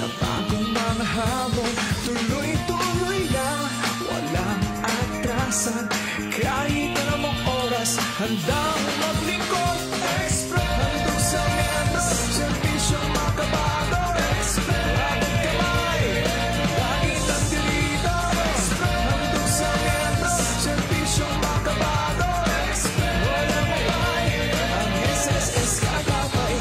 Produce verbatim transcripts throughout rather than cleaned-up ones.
At ating mga hamon, tuloy-tuloy lang, walang atrasan. Kahit anong oras, handang maglingkod. Express, handog sa metro, serbisyong makabago. Express, abot kamay, lagi nandirito. Express, handog sa metro, serbisyong makabago. Express, walang mabay, ang S S S kakapay.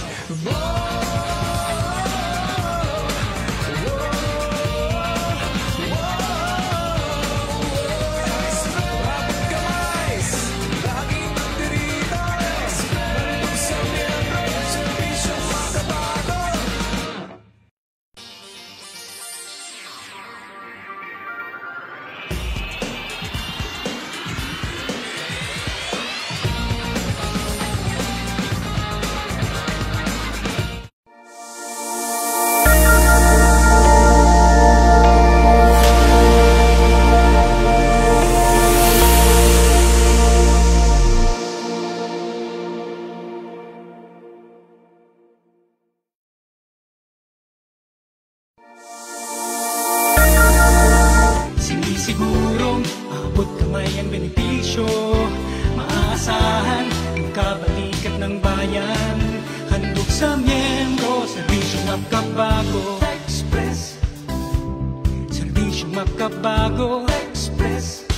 Sinisigurong abot kamay ang benepisyo, maaasahan ang kabalikat ng bayan. Handog sa miyembro, serbisyong makabago. Express, serbisyong makabago. Express.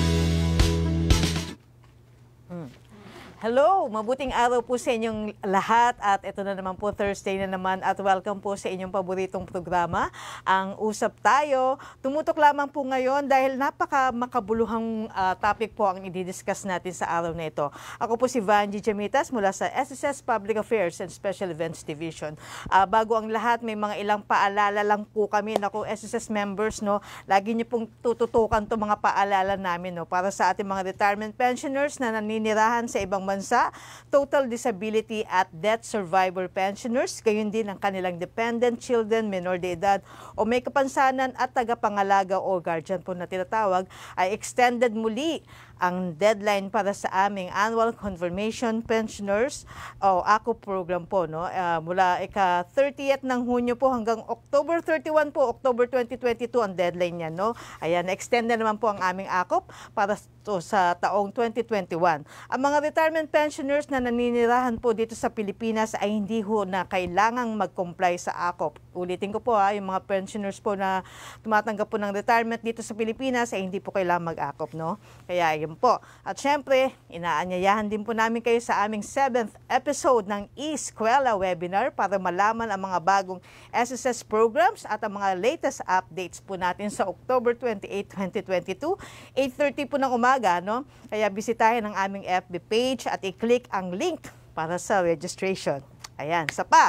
Hello! Mabuting araw po sa inyong lahat at ito na naman po Thursday na naman at welcome po sa inyong paboritong programa, ang Usap Tayo. Tumutok lamang po ngayon dahil napaka makabuluhang uh, topic po ang i-discuss natin sa araw na ito. Ako po si Vanji Jamitas mula sa S S S Public Affairs and Special Events Division. Uh, bago ang lahat, may mga ilang paalala lang po kami na kung S S S members, no, lagi niyo pong tututukan to mga paalala namin, no, para sa ating mga retirement pensioners na naninirahan sa ibang bansa, total disability at death survivor pensioners, gayon din ang kanilang dependent children, minor de edad o may kapansanan at tagapangalaga o guardian po na tinatawag, ay extended muli ang deadline para sa aming annual confirmation pensioners o A K O program po, no, uh, mula ika thirtieth ng Hunyo po hanggang October thirty-first po, October twenty twenty-two ang deadline niya, no. Ayan, extend na naman po ang aming A K O para to sa taong twenty twenty-one. Ang mga retirement pensioners na naninirahan po dito sa Pilipinas ay hindi ho na kailangang mag-comply sa A K O. Ulitin ko po ha, yung mga pensioners po na tumatanggap po ng retirement dito sa Pilipinas ay hindi po kailangang mag-A K O, no. Kaya yun po. At syempre, inaanyayahan din po namin kayo sa aming seventh episode ng E-Eskwela webinar para malaman ang mga bagong S S S programs at ang mga latest updates po natin sa October twenty-eighth, twenty twenty-two, eight thirty po ng umaga, no? Kaya bisitahin ang aming F B page at i-click ang link para sa registration. Ayan, sa pa.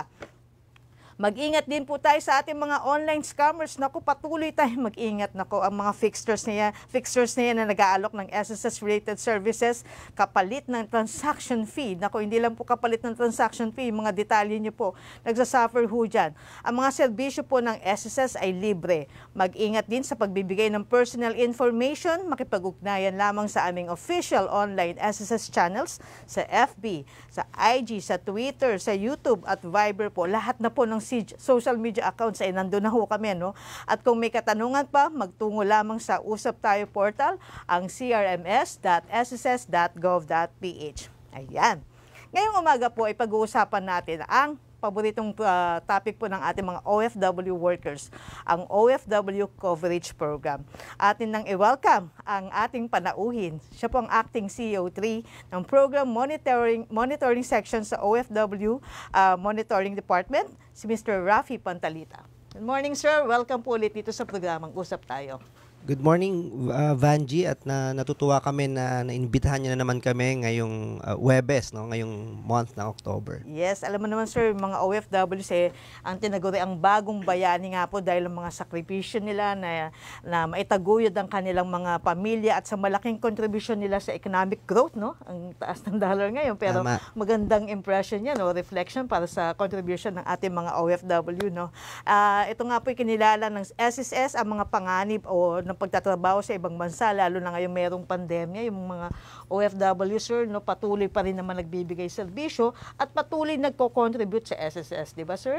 Mag-ingat din po tayo sa ating mga online scammers. Naku, patuloy tayong mag-ingat. Naku, ang mga fixtures niya, fixtures niya na nag-aalok ng S S S-related services, kapalit ng transaction fee. Naku, hindi lang po kapalit ng transaction fee, mga detalye niyo po, nagsasuffer ho dyan. Ang mga serbisyo po ng S S S ay libre. Mag-ingat din sa pagbibigay ng personal information, makipag-ugnayan lamang sa aming official online S S S channels, sa F B, sa I G, sa Twitter, sa YouTube at Viber po. Lahat na po ng social media accounts ay nandun na ho kami, no? At kung may katanungan pa, magtungo lamang sa Usap Tayo portal, ang c r m s dot s s s dot gov dot p h. Ayan. Ngayong umaga po ay pag-uusapan natin ang paboritong uh, topic po ng ating mga O F W workers, ang O F W Coverage Program. Atin nang i-welcome ang ating panauhin. Siya po ang Acting C E O three ng Program Monitoring Monitoring Section sa O F W uh, Monitoring Department, si Mister Rafi Pantalita. Good morning, sir. Welcome po ulit dito sa programang Usap Tayo. Good morning, uh, Vanji, at na, natutuwa kami na naimbitahan niyo na naman kami ngayong uh, Webes, no, ngayong month ng October. Yes, alam mo naman sir, mga O F W eh, ang tinaguri ang bagong bayani nga po dahil ang mga sakripisyo nila na, na maitaguyod ang kanilang mga pamilya at sa malaking contribution nila sa economic growth, no? Ang taas ng dollar ngayon, pero Tama. Magandang impression yan, no? Reflection para sa contribution ng ating mga O F W, no? Uh, ito nga po kinilala ng S S S ang mga panganib o ng pagtatrabaho sa ibang bansa, lalo na ngayong merong pandemya, yung mga O F W, sir, no, patuloy pa rin naman nagbibigay serbisyo at patuloy nagko-contribute sa S S S, di ba, sir?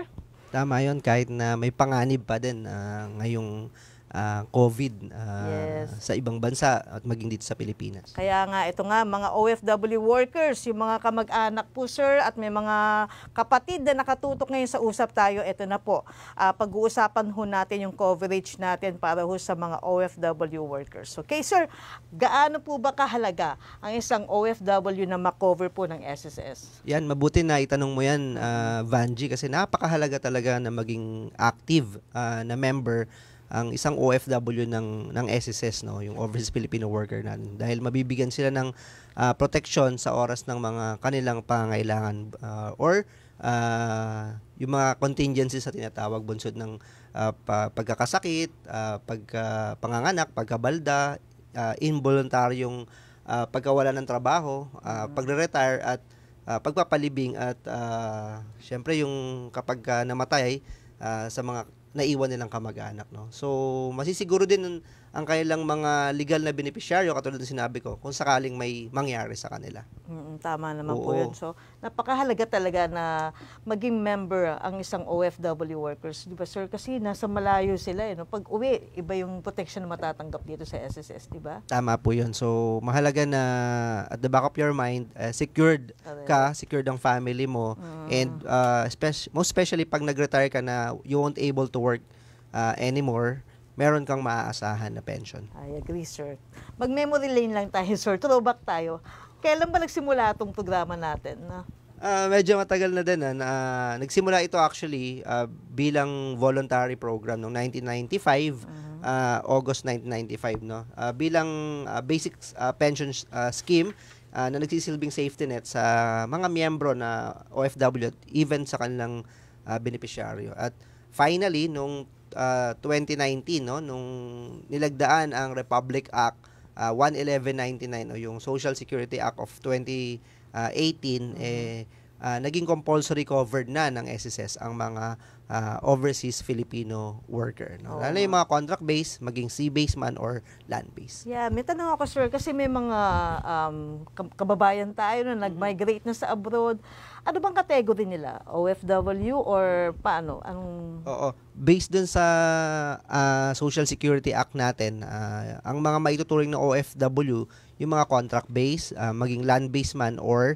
Tama yun, kahit na may panganib pa din ah, ngayong ah, COVID ah, Yes. sa ibang bansa at maging dito sa Pilipinas. Kaya nga, ito nga, mga O F W workers, yung mga kamag-anak po, sir, at may mga kapatid na nakatutok ngayon sa Usap Tayo, ito na po. Ah, pag-uusapan ho natin yung coverage natin para ho sa mga O F W workers. Okay, sir, gaano po ba kahalaga ang isang O F W na makover po ng S S S? Yan, mabuti na itanong mo yan, ah, Vanji, kasi napakahalaga talaga na maging active ah, na member ang isang O F W ng ng S S S, no, yung Overseas Filipino Worker natin, dahil mabibigyan sila ng ah, protection sa oras ng mga kanilang pangangailangan ah, or ah, yung mga contingencies sa tinatawag, bunsod ng ah, pa- pagkakasakit, ah, pagka panganganak, pagkabalda, ah, involuntaryong ah, pagkawala ng trabaho, ah, pagre-retire at ah, pagpapalibing at ah, syempre yung kapag ka namatay ah, sa mga naiwan nilang kamag-anak, no. So masisiguro din ang, ang kanilang mga legal na beneficiaryo, katulad ng sinabi ko, kung sakaling may mangyari sa kanila. Mm, tama naman po Oo. yun. So, napakahalaga talaga na maging member ang isang O F W workers. Di ba, sir? Kasi nasa malayo sila. Eh, no? Pag uwi, iba yung protection na matatanggap dito sa S S S, di ba? Tama po yun. So mahalaga na at the back of your mind, eh, secured ka, secured ang family mo, and uh, spec- most especially pag nag-retire ka na you won't able to work uh, anymore, meron kang maaasahan na pension. I agree, sir. Mag-memory lane lang tayo, sir. Throwback tayo. Kailan ba nagsimula itong programa natin? Na? Ah, medyo matagal na din. ah, na, nagsimula ito actually ah, bilang voluntary program noong nineteen ninety-five, ah, August nineteen ninety-five, no. Ah, bilang ah, basic ah, pension ah, scheme ah, na nagsisilbing safety net sa mga miyembro na O F W at even sa kanilang ah, beneficiaryo. At finally nung ah, twenty nineteen, no, nung nilagdaan ang Republic Act ah, one eleven ninety-nine, o yung Social Security Act of twenty eighteen, eh ah, naging compulsory covered na ng S S S ang mga ah, overseas Filipino worker, no? Oo. Lalo yung mga contract base, maging sea base man or land base. Yeah, may tanong ako, sir, kasi may mga um, kab- kababayan tayo na nag-migrate na sa abroad. Ano bang category nila? O F W or paano? Anong... Oo. Based dun sa ah, Social Security Act natin, ah, ang mga maituturing na O F W, yung mga contract base, ah, maging land base man or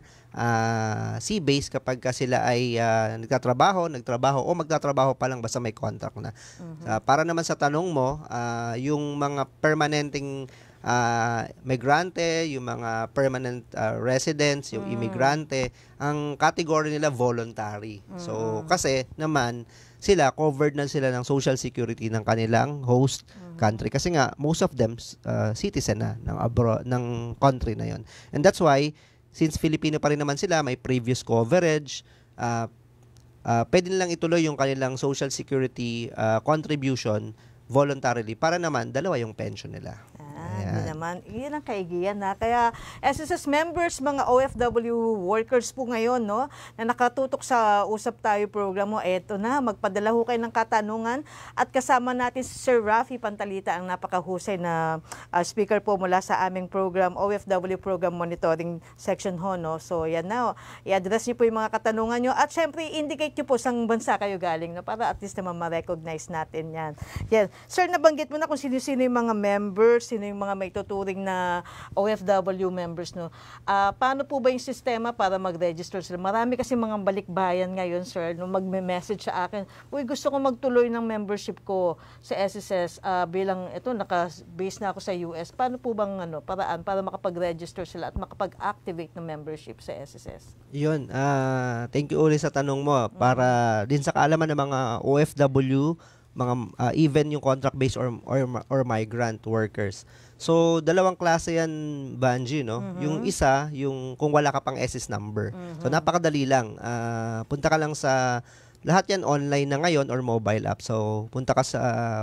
ah, sea base, kapag ka sila ay ah, nagtatrabaho, nagtrabaho o magtatrabaho pa lang basta may contract na. Ah, para naman sa tanong mo, ah, yung mga permanenteng ah, migrante, yung mga permanent ah, residents, yung immigrante, ang category nila voluntary. So, kasi naman, sila, covered na sila ng Social Security ng kanilang host country. Kasi nga, most of them, uh, citizen na ng, abroad, ng country na yon. And that's why, since Filipino pa rin naman sila, may previous coverage, uh, uh, pwede nilang ituloy yung kanilang Social Security uh, contribution voluntarily para naman dalawa yung pension nila. Ah, Ayan. yun naman. Yun ang kaigiyan na. Kaya S S S members, mga O F W workers po ngayon, no, na nakatutok sa Usap Tayo program mo, eto na, magpadala ho kayo ng katanungan at kasama natin si Sir Rafi Pantalita, ang napakahusay na ah, speaker po mula sa aming program, O F W Program Monitoring Section ho, no. So yan na, oh. I-address niyo po yung mga katanungan niyo at syempre indicate niyo po saan bansa kayo galing, no, para at least naman ma-recognize natin yan. Yan. Sir, nabanggit mo na kung sino-sino yung mga members, sino yung mga may tuturing na O F W members, no. Ah, paano po ba yung sistema para mag-register sila? Marami kasi mga balikbayan ngayon, sir, no, magme-message sa akin, uy, gusto ko magtuloy ng membership ko sa S S S ah, bilang ito, naka-base na ako sa U S. Paano po bang ano, paraan para makapag-register sila at makapag-activate ng membership sa S S S? Yun, ah thank you ulit sa tanong mo, para din sa kaalaman ng mga O F W, mga ah, even yung contract based or, or or migrant workers. So dalawang klase yan, Banji, no? Yung isa, yung kung wala ka pang S S number. So napakadali lang. Ah, punta ka lang sa, lahat yan online na ngayon or mobile app. So punta ka sa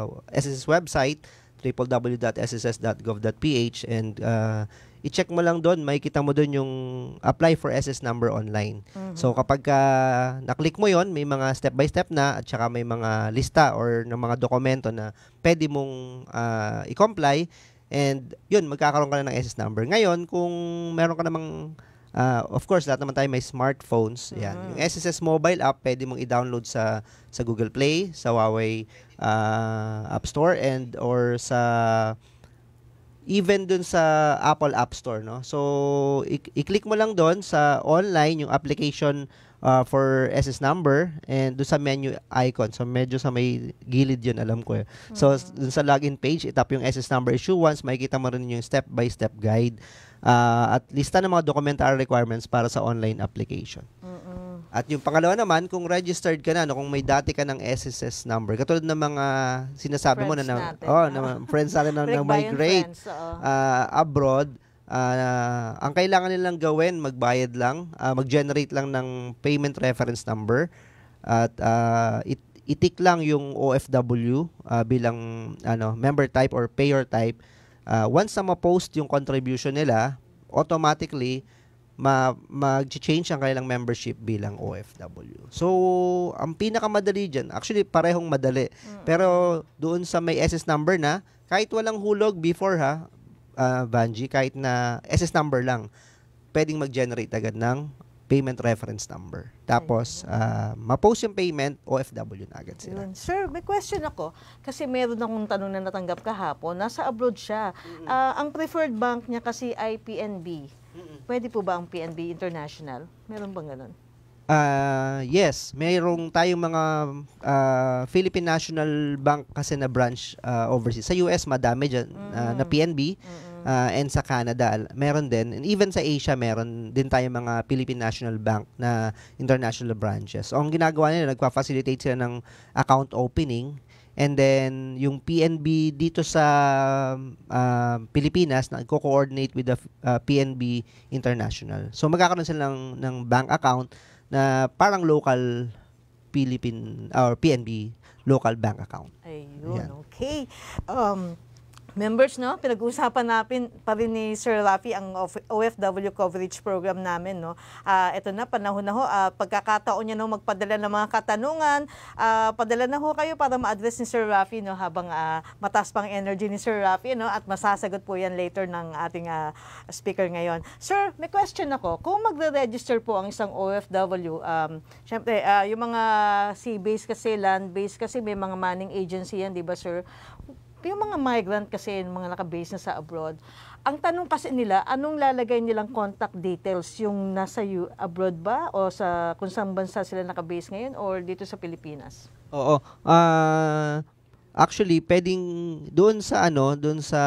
S S S website, w w w dot s s s dot gov dot p h, and uh, i-check mo lang doon, makikita mo doon yung apply for S S number online. So kapag uh, na-click mo yon, may mga step by step na at saka may mga lista or ng mga dokumento na pwede mong uh, i-comply, and yun, magkakaroon ka na ng S S number. Ngayon, kung meron ka namang Uh, of course, lahat naman tayo may smartphones. Yan. Mm. Yung S S S mobile app, pwede mong i-download sa sa Google Play, sa Huawei uh, App Store, and or sa even dun sa Apple App Store, no? So, i- i-click mo lang doon sa online yung application uh, for S S number, and doon sa menu icon. So, medyo sa may gilid yun, alam ko. Eh. So, dun sa login page, itap yung S S number issue once, makikita mo rin yung step-by-step guide uh, at lista ng mga documentary requirements para sa online application. Mm-mm. At yung pangalawa naman, kung registered ka na, no, kung may dati ka ng S S S number, katulad ng mga sinasabi mo na, Friends na natin, oh, ah. na friends natin na, na Rick Bayon migrate friends, oo. uh, abroad, uh, ang kailangan nilang gawin, magbayad lang, uh, mag-generate lang ng payment reference number, at uh, it, itik lang yung O F W uh, bilang ano member type or payer type. Uh, once na ma-post yung contribution nila, automatically, ma mag-change ang kanilang membership bilang O F W. So, ang pinakamadali dyan, actually parehong madali. Mm-hmm. Pero doon sa may S S number na, kahit walang hulog before ha, uh, Vanji, kahit na S S number lang, pwedeng mag-generate agad ng payment reference number. Tapos, uh, ma-post yung payment, O F W na agad sila. Yun. Sir, may question ako. Kasi meron akong tanong na natanggap kahapon. Nasa abroad siya. Mm-hmm. Uh, ang preferred bank niya kasi ay P N B. Mm-hmm. Pwede po ba ang P N B International? Meron bang ganun? Uh, yes, mayroong tayong mga uh, Philippine National Bank kasi na branch uh, overseas. Sa U S, madami dyan mm-hmm. uh, na P N B. Mm-hmm. Uh, and sa Canada, meron din. And even sa Asia, meron din tayong mga Philippine National Bank na international branches. So, ang ginagawa nila, nagpa-facilitate sila ng account opening. And then, yung P N B dito sa uh, Pilipinas, nagko-coordinate with the uh, P N B International. So, magkakaroon sila ng, ng bank account na parang local Philippine or P N B local bank account. Ayun, Yan. okay. Um, members, no, pinag-uusapan natin pa rin ni Sir Rafi ang O F W coverage program namin, no. Uh, ito na, panahon na ho, uh, pagkakataon niya no, magpadala ng mga katanungan, uh, padala na ho kayo para ma-address ni Sir Rafi, no, habang uh, mataas pang energy ni Sir Rafi, no, at masasagot po yan later ng ating uh, speaker ngayon. Sir, may question ako. Kung magre-register po ang isang O F W, um, syempre, uh, yung mga sea-based kasi, land-based kasi, may mga manning agency yan, di ba, Sir? Yung mga migrant kasi, yung mga naka-base na sa abroad, ang tanong kasi nila, anong lalagay nilang contact details? Yung nasa U- abroad ba? O sa kung saan bansa sila naka-base ngayon? Or dito sa Pilipinas? Oo. Uh, actually, pwedeng doon sa ano, doon sa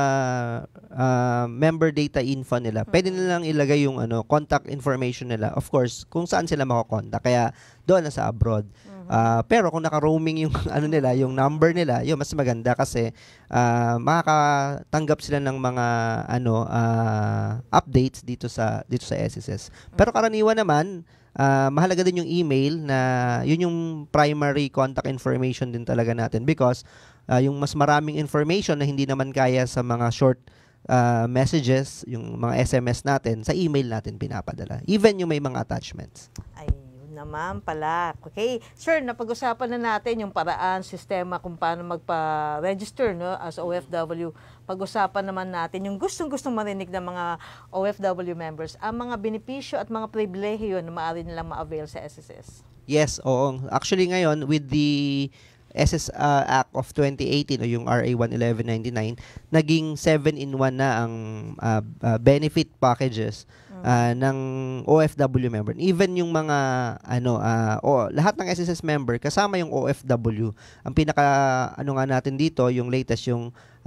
uh, member data info nila, mm-hmm. pwede nilang ilagay yung ano, contact information nila. Of course, kung saan sila makakontak. Kaya doon na sa abroad. Uh, pero kung naka-roaming yung ano nila, yung number nila, yun mas maganda kasi uh, makakatanggap sila ng mga ano uh, updates dito sa dito sa S S S. Pero karaniwan naman, uh, mahalaga din yung email na yun yung primary contact information din talaga natin because uh, yung mas maraming information na hindi naman kaya sa mga short uh, messages, yung mga S M S natin, sa email natin pinapadala. Even yung may mga attachments. Ay, naman pala. Okay. Sir, napag-usapan na natin yung paraan, sistema kung paano magpa-register, no, as O F W. Pag-usapan naman natin yung gustong-gustong marinig ng mga O F W members, ang mga benepisyo at mga pribilehiyo na maaari nilang ma-avail sa S S S. Yes, oo. Actually ngayon, with the S S uh, Act of twenty eighteen o yung R A one eleven ninety-nine, naging seven in one na ang uh, uh, benefit packages uh, ng O F W member. Even yung mga ano uh, o lahat ng S S S member kasama yung O F W. Ang pinaka ano nga natin dito, yung latest yung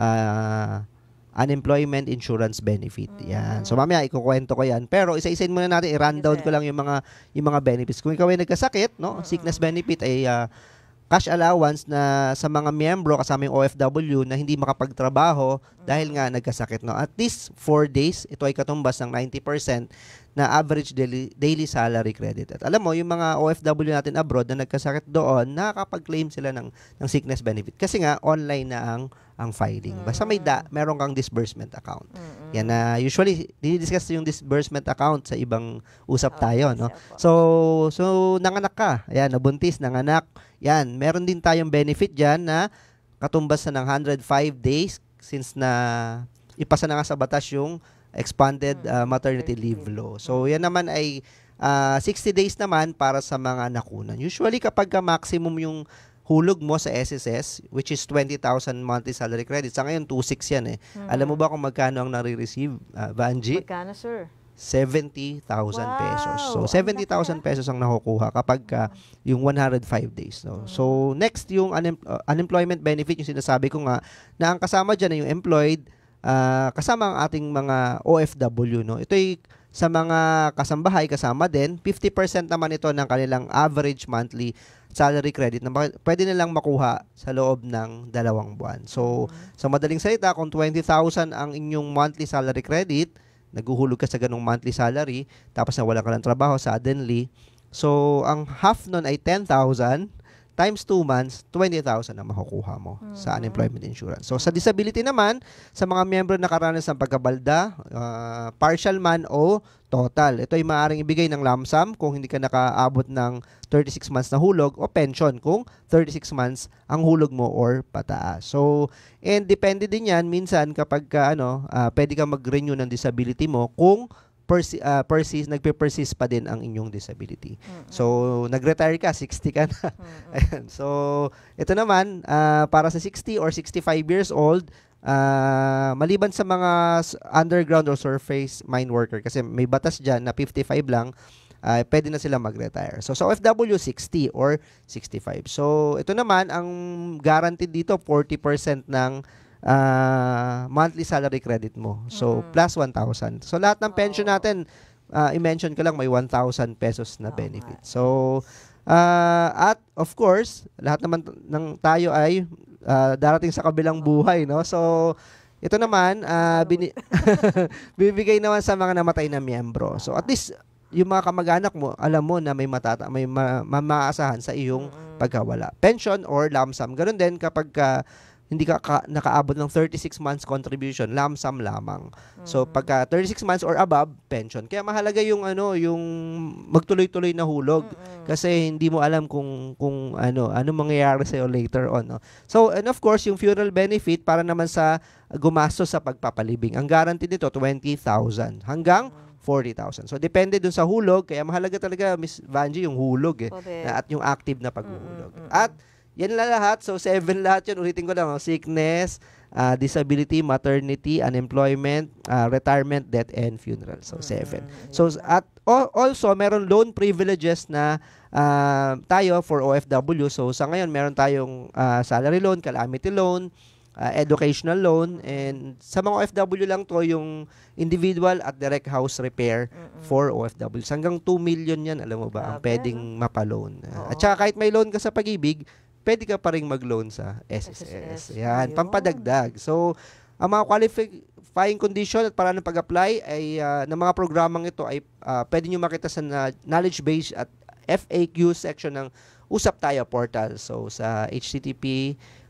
uh, unemployment insurance benefit. Yan. So mamaya ikukuwento ko yan. Pero isa-isain muna natin, i-rundown ko lang yung mga yung mga benefits. Kung ikaw ay nagkasakit, no, sickness benefit ay uh, cash allowance na sa mga miyembro kasama yung O F W na hindi makapagtrabaho dahil nga nagkasakit, no. At least four days, ito ay katumbas ng ninety percent na average daily, daily salary credit. At alam mo, yung mga O F W natin abroad na nagkasakit doon, nakakapag-claim sila ng, ng sickness benefit. Kasi nga, online na ang ang filing. Basta may da, meron kang disbursement account. Mm-hmm. Yan na, uh, usually, dinidiscuss yung disbursement account sa ibang usap tayo, no? So, so, nanganak ka. Ayan, nabuntis, nanganak. Yan, meron din tayong benefit dyan na katumbas na ng one hundred five days since na ipasa na nga sa batas yung expanded uh, maternity leave law. So yan naman ay uh, sixty days naman para sa mga nakunan. Usually kapag ka maximum yung hulog mo sa S S S, which is twenty thousand monthly salary credit. Sa ngayon, two six yan eh. Mm-hmm. Alam mo ba kung magkano ang nare-receive, uh, Vanji? Magkano, sir? seventy thousand Wow. pesos. So, seventy thousand pesos ang nakukuha kapag ka yung one hundred five days. No? Mm-hmm. So, next yung unem- uh, unemployment benefit, yung sinasabi ko nga, na ang kasama dyan ay yung employed, uh, kasama ang ating mga O F W. No? Ito'y sa mga kasambahay, kasama din, fifty percent naman ito ng kanilang average monthly salary credit na pwede nilang makuha sa loob ng dalawang buwan. So, mm-hmm. sa madaling salita, kung twenty thousand ang inyong monthly salary credit, naguhulog ka sa ganung monthly salary, tapos nawala ka ng trabaho suddenly, so, ang half nun ay ten thousand, times two months, twenty thousand ang makukuha mo mm-hmm. sa unemployment insurance. So, sa disability naman, sa mga miyembro na nakaranas ng pagkabalda, uh, partial man o total. Ito ay maaaring ibigay ng lump sum kung hindi ka nakaabot ng thirty-six months na hulog o pension kung thirty-six months ang hulog mo or pataas. So, and depende din yan minsan kapag ka, ano, uh, pwede ka mag-renew ng disability mo kung Persi, uh, persist, nagpe-persist pa din ang inyong disability. Mm-hmm. So, nag-retire ka, sixty ka na. Mm-hmm. Ayan. So, ito naman, uh, para sa sixty or sixty-five years old, uh, maliban sa mga underground or surface mine worker, kasi may batas dyan na fifty-five lang, uh, pwede na sila mag-retire. So, sa O F W, sixty or sixty-five. So, ito naman, ang guaranteed dito, forty percent ng Uh, monthly salary credit mo. So, mm. plus one thousand. So, lahat ng pension natin, uh, i-mention ko lang, may one thousand pesos na benefit. So, uh, at of course, lahat naman ng tayo ay uh, darating sa kabilang buhay, no? So, ito naman, uh, bini- bibigay naman sa mga namatay na miyembro. So, at least, yung mga kamag-anak mo, alam mo na may matata, may ma- ma- maasahan sa iyong pagkawala. Pension or lump sum. Ganun din kapag uh, hindi ka, ka nakaabot ng thirty-six months contribution, lump sum lamang. Mm-hmm. So pagka thirty-six months or above, pension. Kaya mahalaga yung ano, yung magtuloy-tuloy na hulog mm-hmm. kasi hindi mo alam kung kung ano, ano mangyayari sa iyo later on, no. So and of course, yung funeral benefit para naman sa gumastos sa pagpapalibing. Ang guarantee nito twenty thousand hanggang forty thousand. So depende dun sa hulog, kaya mahalaga talaga Miss Vanji yung hulog eh, na, at yung active na paghuhulog. Mm-hmm. At yan lang lahat. So, seven lahat yun. Ulitin ko lang. Oh. Sickness, uh, disability, maternity, unemployment, uh, retirement, death, and funeral. So, seven. So, at oh, also, meron loan privileges na uh, tayo for O F W. So, sa ngayon, meron tayong uh, salary loan, calamity loan, uh, educational loan, and sa mga O F W lang to yung individual at direct house repair mm-mm. for O F W. Hanggang two million yan, alam mo ba, ang pwedeng mapaloan. Uh, at saka kahit may loan ka sa Pag-ibig, pwede ka pa rin mag-loan sa S S S. S S S. Yan, ayun. Pampadagdag. So, ang mga qualifying condition at paraan ng pag-apply ay uh, ng mga programang ito ay uh, pwede nyo makita sa na knowledge base at F A Q section ng Usap Tayo portal. So, sa H T T P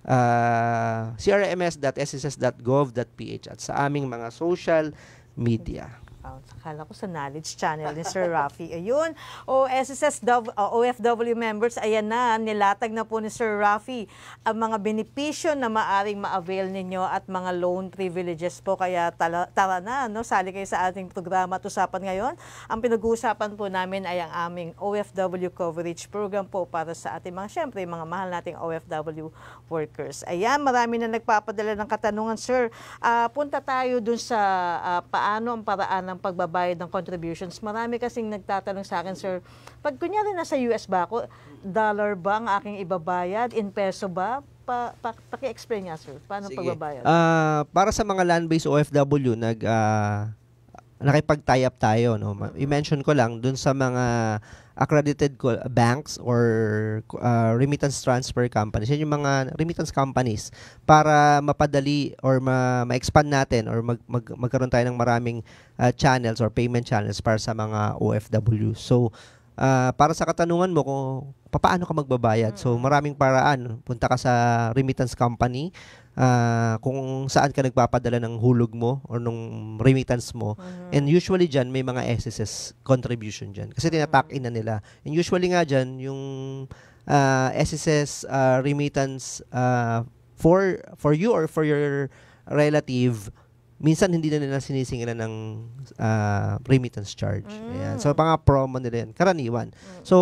uh, c r m s dot s s s dot gov dot p h at sa aming mga social media. Akala ko sa Knowledge Channel ni Sir Rafi. Ayun, o S S S, uh, O F W members, ayan na, nilatag na po ni Sir Rafi ang mga benepisyo na maaring ma-avail ninyo at mga loan privileges po. Kaya tala, tara na, no? Sali kayo sa ating programa at usapan ngayon. Ang pinag-uusapan po namin ay ang aming O F W coverage program po para sa ating mga, syempre, mga mahal nating O F W workers. Ayan, marami na nagpapadala ng katanungan, Sir. Uh, punta tayo dun sa uh, paano ang paraan ng pagbabayad ng contributions. Marami kasing nagtatanong sa akin, Sir, pag kunyari nasa U S ba ako, dollar ba ang aking ibabayad? In peso ba? Pa, pa, paki-explain nga, Sir. Paano Sige. pagbabayad? Uh, para sa mga land-based O F W, nag, uh, nakipag-tie up tayo. No? I-mention ko lang, dun sa mga accredited banks or uh, remittance transfer companies. Yan yung mga remittance companies para mapadali or ma- ma-expand natin or mag- mag- magkaroon tayo ng maraming uh, channels or payment channels para sa mga O F W. So, uh, para sa katanungan mo kung paano ka magbabayad. So, maraming paraan. Punta ka sa remittance company, uh, kung saan ka nagpapadala ng hulog mo or nung remittance mo. Mm-hmm. And usually dyan, may mga S S S contribution dyan. Kasi tinatak in na nila. And usually nga dyan, yung uh, S S S uh, remittance uh, for for you or for your relative, minsan hindi na nila sinisingilan ng ah, remittance charge. Ayan. So, mga promo nila yan. Karaniwan. So,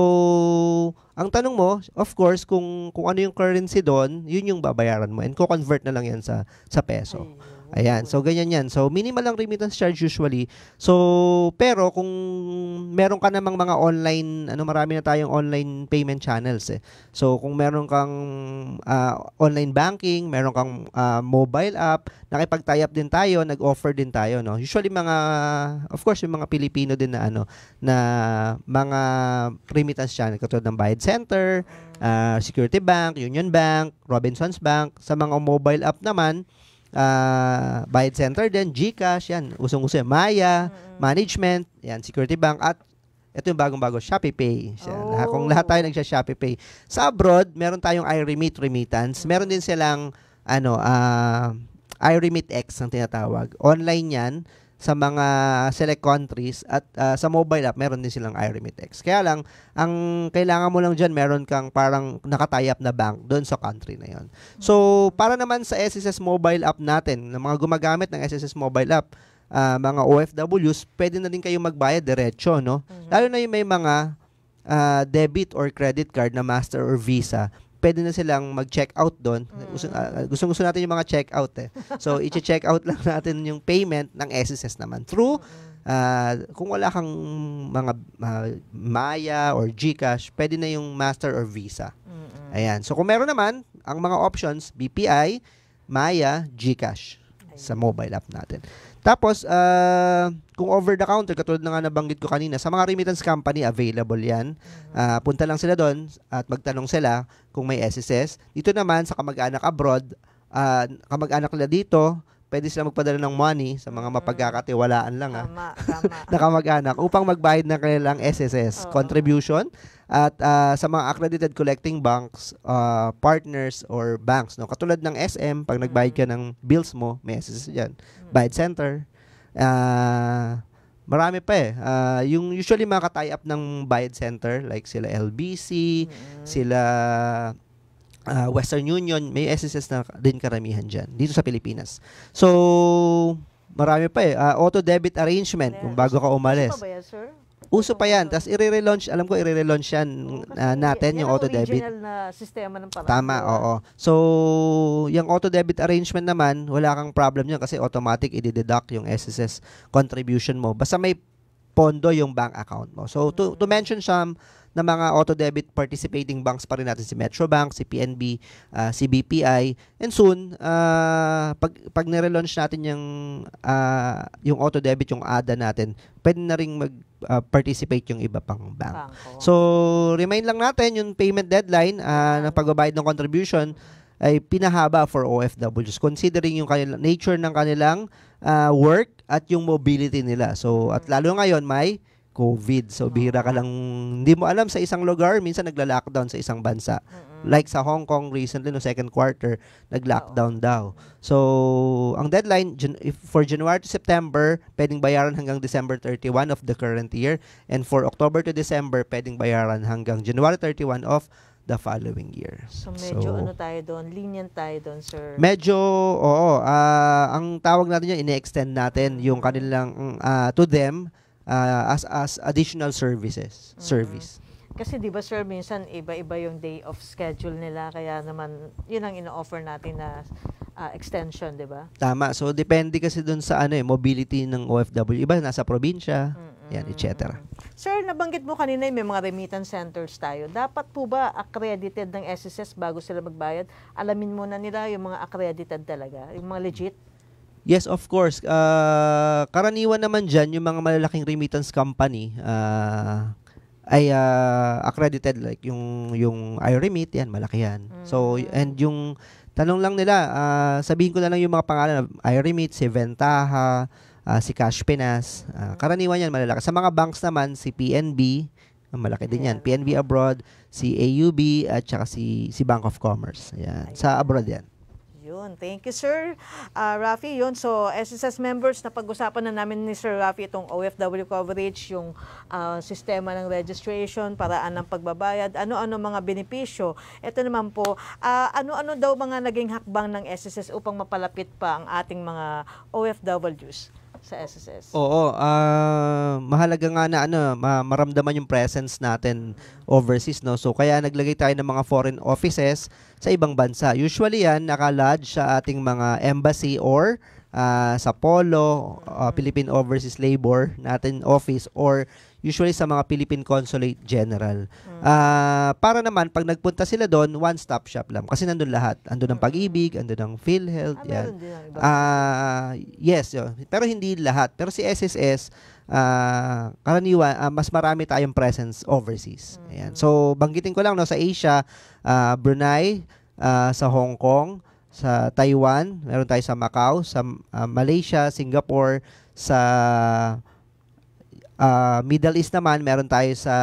ang tanong mo, of course, kung kung ano yung currency doon, yun yung babayaran mo. And ko-convert na lang yan sa sa peso. Ayan. So, ganyan yan. So, minimal ang remittance charge usually. So, pero kung meron ka namang mga online, ano, marami na tayong online payment channels eh. So, kung meron kang ah, online banking, meron kang ah, mobile app, nakipag-tie up din tayo, nag-offer din tayo, no. Usually mga, of course, yung mga Pilipino din na ano, na mga remittance channel katulad ng Bayad Center, ah, Security Bank, Union Bank, Robinsons Bank. Sa mga mobile app naman, uh, Bayad Center din, GCash, yan, usong-uso yan, Maya, mm-hmm. Management, yan, Security Bank, at ito yung bagong-bago, Shopee Pay. Oh. Kung lahat tayo nagsha-Shopee Pay. Sa abroad, meron tayong iRemit remittance. Meron din silang, ano, uh, iRemit X ang tinatawag. Online yan sa mga select countries at uh, sa mobile app, meron din silang iRemit X. Kaya lang, ang kailangan mo lang dyan, meron kang parang nakatie up na bank doon sa country na yon. So, para naman sa S S S mobile app natin, ng mga gumagamit ng S S S mobile app, uh, mga O F Ws, pwede na din kayo magbayad diretso, no? Mm-hmm. Lalo na yung may mga uh, debit or credit card na Master or Visa, pwede na silang mag-check out doon. Mm. Uh, Gusto-gusto natin yung mga check out eh. So, i-check out lang natin yung payment ng S S S naman. Through, uh, kung wala kang mga uh, Maya or GCash, pwede na yung Master or Visa. Mm-mm. Ayan. So, kung meron naman, ang mga options, B P I, Maya, GCash sa mobile app natin. Tapos, uh, kung over the counter, katulad na nga nabanggit ko kanina, sa mga remittance company, available yan. Uh, punta lang sila doon at magtanong sila kung may S S S. Dito naman, sa kamag-anak abroad, uh, kamag-anak nila dito, pwede sila magpadala ng money sa mga mapagkakatiwalaan lang ha, tama, tama. na kamag-anak upang magbayad ng kanilang S S S oh. contribution. At uh, sa mga accredited collecting banks, uh, partners, or banks, no? Katulad ng S M, pag nagbayad ka ng bills mo, may S S S dyan. Bayad Center. Uh, marami pa eh. Uh, yung usually mga ka-tie up ng Bayad Center, like sila L B C, mm-hmm. sila uh, Western Union, may S S S na din karamihan dyan, dito sa Pilipinas. So, marami pa eh. Uh, auto-debit arrangement, kung bago ka umalis. Ano pa ba yan, sir? Uso pa yan. Tapos i-relaunch, alam ko i-relaunch yan uh, natin, yung auto-debit. Yan ang original na sistema ng parang. Tama, oo. So, yung auto-debit arrangement naman, wala kang problem yan kasi automatic i-deduct yung S S S contribution mo. Basta may pondo yung bank account mo. So, to, to mention some na mga auto-debit participating banks pa rin natin, si Metrobank, si P N B, uh, si B P I. And soon, uh, pag, pag nire-launch natin yung, uh, yung auto-debit, yung A D A natin, pwede na rin mag-participate uh, yung iba pang bank. Bangko. So, remind lang natin yung payment deadline uh, na pagbabayad ng contribution ay pinahaba for O F Ws, considering yung kanila, nature ng kanilang uh, work at yung mobility nila. So, at lalo ngayon, may COVID. So, bihira ka lang, hindi mo alam sa isang lugar, minsan nagla-lockdown sa isang bansa. Mm-hmm. Like sa Hong Kong recently, no second quarter, nag-lockdown oh. daw. So, ang deadline Jan- if for January to September, pwedeng bayaran hanggang December thirty-first of the current year. And for October to December, pwedeng bayaran hanggang January thirty-first of the following year. So, medyo so, ano tayo doon? Lenient tayo doon, sir? Medyo, oo. Uh, ang tawag natin yun, ine-extend natin yung kanilang, uh, to them, Uh, as as additional services mm-hmm. service. Kasi 'di ba sir, minsan iba-iba yung day of schedule nila, kaya naman 'yun ang ino-offer natin na uh, extension, 'di ba? Tama. So depende kasi dun sa ano eh mobility ng O F W. Iba nasa probinsya, mm-hmm. yan, et cetera. Sir, nabanggit mo kanina may mga remittance centers tayo. Dapat po ba accredited ng S S S bago sila magbayad? Alamin muna nila yung mga accredited talaga, yung mga legit. Yes, of course. Uh, karaniwan naman dyan, yung mga malalaking remittance company uh, ay uh, accredited. Like yung, yung iRemit, yan, malaki yan. Mm. So, and yung tanong lang nila, uh, sabihin ko na lang yung mga pangalan, iRemit, si Ventaha, uh, si Cash Pinas. Uh, karaniwan yan, malalaki. Sa mga banks naman, si P N B, malaki din yan. P N B Abroad, si A U B, at saka si, si Bank of Commerce. Yan. Sa abroad yan. Yun. Thank you, Sir uh, Rafi. Yun. So, S S S members, napag-usapan na namin ni Sir Rafi itong O F W coverage, yung uh, sistema ng registration, paraan ng pagbabayad, ano-ano mga benepisyo. Ito naman po, uh, ano-ano daw mga naging hakbang ng S S S upang mapalapit pa ang ating mga O F Ws sa S S S? Oo, ah mahalaga nga na ano, ma- maramdaman yung presence natin overseas, no? So kaya naglagay tayo ng mga foreign offices sa ibang bansa. Usually yan naka-lodge sa ating mga embassy or ah, sa Polo, ah, Philippine Overseas Labor natin office, or usually sa mga Philippine Consulate General. Ah, para naman pag nagpunta sila doon, one-stop shop lang kasi nandun lahat. Andun ang Pag-ibig, andun ang PhilHealth, Ah, yan. meron din ang iba. Ah, yes, yun. Pero hindi lahat. Pero si S S S, ah, karaniwan, ah, mas marami tayong presence overseas. Ayan. So, banggitin ko lang, no, sa Asia, ah, Brunei, ah, sa Hong Kong, sa Taiwan, meron tayo sa Macau, sa ah, Malaysia, Singapore, sa ah, Middle East naman, meron tayo sa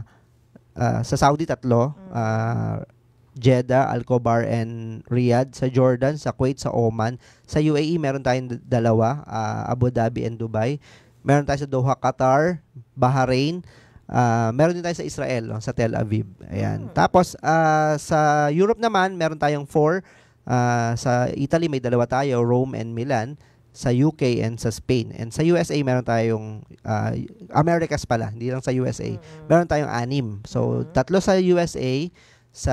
ah, sa Saudi tatlo, ah, Jeddah, Al-Khobar, and Riyadh. Sa Jordan, sa Kuwait, sa Oman. Sa U A E, meron tayong d- dalawa, ah, Abu Dhabi and Dubai. Meron tayo sa Doha, Qatar, Bahrain. Ah, meron din tayo sa Israel, no, sa Tel Aviv. Ayan. Tapos, ah, sa Europe naman, meron tayong four. Ah, sa Italy, may dalawa tayo, Rome and Milan. Sa U K and sa Spain. And sa U S A, meron tayong, ah, Americas pala, hindi lang sa U S A. Meron tayong anim. So, tatlo sa U S A, sa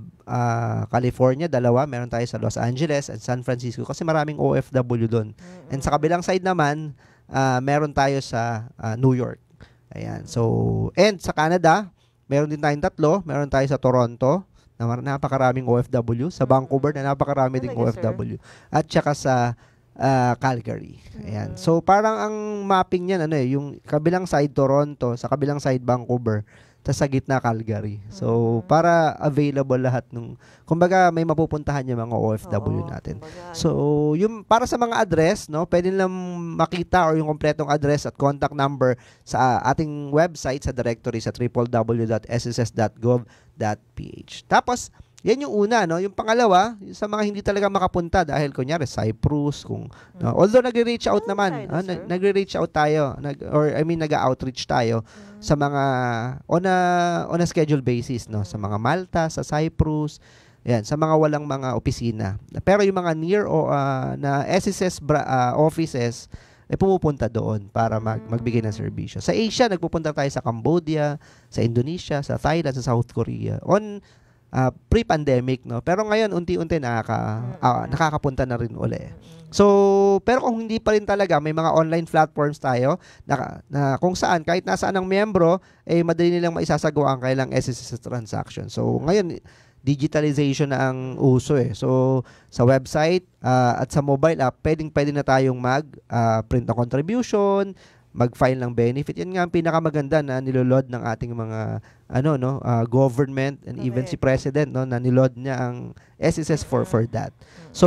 ah, California, dalawa. Meron tayo sa Los Angeles and San Francisco kasi maraming O F W doon. And sa kabilang side naman, ah, meron tayo sa ah, New York. Ayan. So, and sa Canada, meron din tayong tatlo. Meron tayo sa Toronto, na mar- napakaraming O F W. Sa Vancouver, na napakarami ding O F Talaga, W. At saka sa ah, Calgary. Ayan. So, parang ang mapping niyan, ano eh, yung kabilang side Toronto, sa kabilang side Vancouver, tas sa gitna Calgary. So, para available lahat nung, kumbaga may mapupuntahan yung mga O F W Oo, natin. kumbaga, So, yung para sa mga address, no, pwede nilang makita or yung kompletong address at contact number sa ating website sa directory sa w w w dot s s s dot gov dot p h. Tapos, yan yung una, no? Yung pangalawa, yung sa mga hindi talaga makapunta dahil kunyari Cyprus, kung no? Although nagre-reach out Oh, naman, tayo, ah, sir. nag- nagre-reach out tayo, nag or I mean nag-outreach tayo sa mga on a on a schedule basis, no? Sa mga Malta, sa Cyprus, yan, sa mga walang mga opisina. Pero yung mga near o ah, na S S S bra- ah, offices eh pumupunta doon para mag magbigay ng serbisyo. Sa Asia, nagpupunta tayo sa Cambodia, sa Indonesia, sa Thailand, sa South Korea. On ah, pre-pandemic, no? Pero ngayon unti-unti nakaka ah, nakakapunta na rin uli. So, pero kung hindi pa rin talaga, may mga online platforms tayo na, na kung saan kahit nasaan ang miyembro, eh madali nilang maisasagawa ang kailang S S S transaction. So, ngayon digitalization na ang uso eh. So, sa website ah, at sa mobile app, pwedeng-pwede na tayong mag ah, print ng contribution, mag-file ng benefit. Yan nga ang pinakamaganda na niloload ng ating mga ano no ah, government and even si president, no, na niloload niya ang S S S for for that. So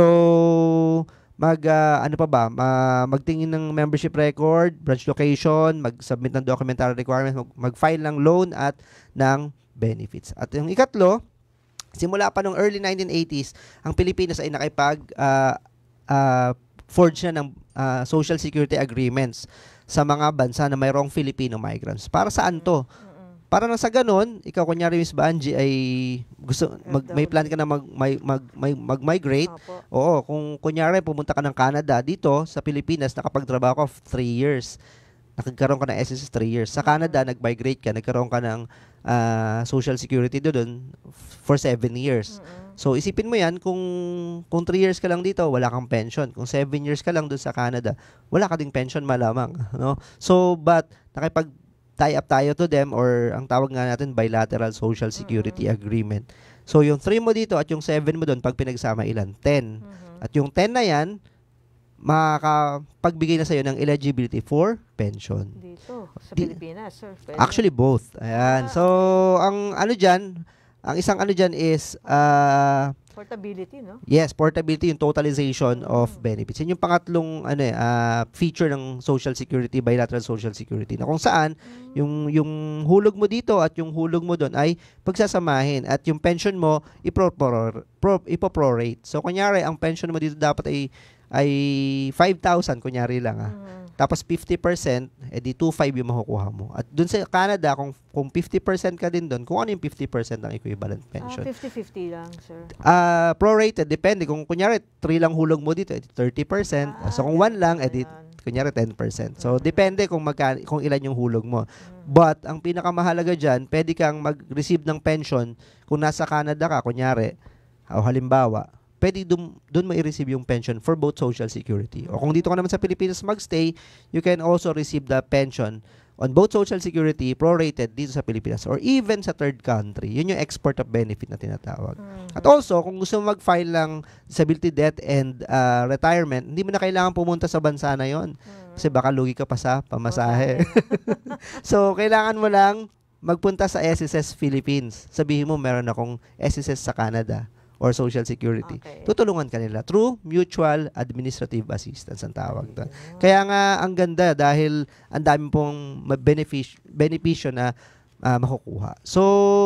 mag ah, ano pa ba ma- magtingin ng membership record, branch location, mag-submit ng documentary requirements, mag- mag-file ng loan at ng benefits. At yung ikatlo, simula pa nung early nineteen eighties, ang Pilipinas ay nakipag ah, ah, forge na ng ah, social security agreements sa mga bansa na mayroong Filipino migrants. Para saan to? Para na sa ganun, ikaw kunyari Miss Banji ay gusto mag, may plan ka na mag, mag, mag, mag- mag-migrate. Opo. Oo, kung kunyari pumunta ka ng Canada, dito sa Pilipinas nakapagtrabaho ka of three years. Nagkaroon ka ng S S S three years. Sa Canada, nag-migrate ka, nagkaroon ka ng ah, social security doon for seven years. So, isipin mo yan, kung kung three years ka lang dito, wala kang pension. Kung seven years ka lang doon sa Canada, wala ka ding pension malamang. No? So, but nakipag tie up tayo to them, or ang tawag nga natin bilateral social security agreement. So, yung three mo dito at yung seven mo doon, pag pinagsama ilan? ten. At yung ten na yan, makakapagbigay na sa'yo ng eligibility for pension. Dito, sa Di- Pilipinas, sir. Pwede. Actually, both. Ayan. Ah, So, ang ano dyan, ang isang ano dyan is, uh, Portability, no? yes, portability, yung totalization of benefits. Yan yung pangatlong ano eh, ah, feature ng Social Security, bilateral Social Security, na kung saan yung yung hulog mo dito at yung hulog mo doon ay pagsasamahin at yung pension mo ipro-pro- pro- ipoprorate. So kunyari ang pension mo dito dapat ay ay five thousand kunyari lang ah. Tapos fifty percent, edi two five yung makukuha mo. At dun sa Canada, kung kung fifty percent ka din doon, kung ano yung fifty percent ng equivalent pension. Ah, fifty-fifty lang, sir. Ah, prorated, depende. Kung kunyari three lang hulog mo dito, edi thirty percent. Ah, so kung one lang, edi yun. kunyari ten percent. So depende kung magka, kung ilan yung hulog mo. But ang pinakamahalaga diyan, pwede kang mag-receive ng pension kung nasa Canada ka, kunyari, o halimbawa, pwede dun, dun mo i-receive yung pension for both Social Security. O kung dito ka naman sa Pilipinas magstay, you can also receive the pension on both Social Security prorated dito sa Pilipinas or even sa third country. Yun yung export of benefit na tinatawag. Mm-hmm. At also, kung gusto mo mag-file ng disability death and uh, retirement, hindi mo na kailangan pumunta sa bansa na yon. Mm-hmm. Kasi baka lugi ka pa sa pamasahe. Okay. So, kailangan mo lang magpunta sa S S S Philippines. Sabihin mo, meron akong S S S sa Canada or Social Security. Okay. Tutulungan ka nila through mutual administrative assistance ang tawag doon. Kaya nga ang ganda dahil ang dami pong benefic- benepisyo na uh, makukuha. So,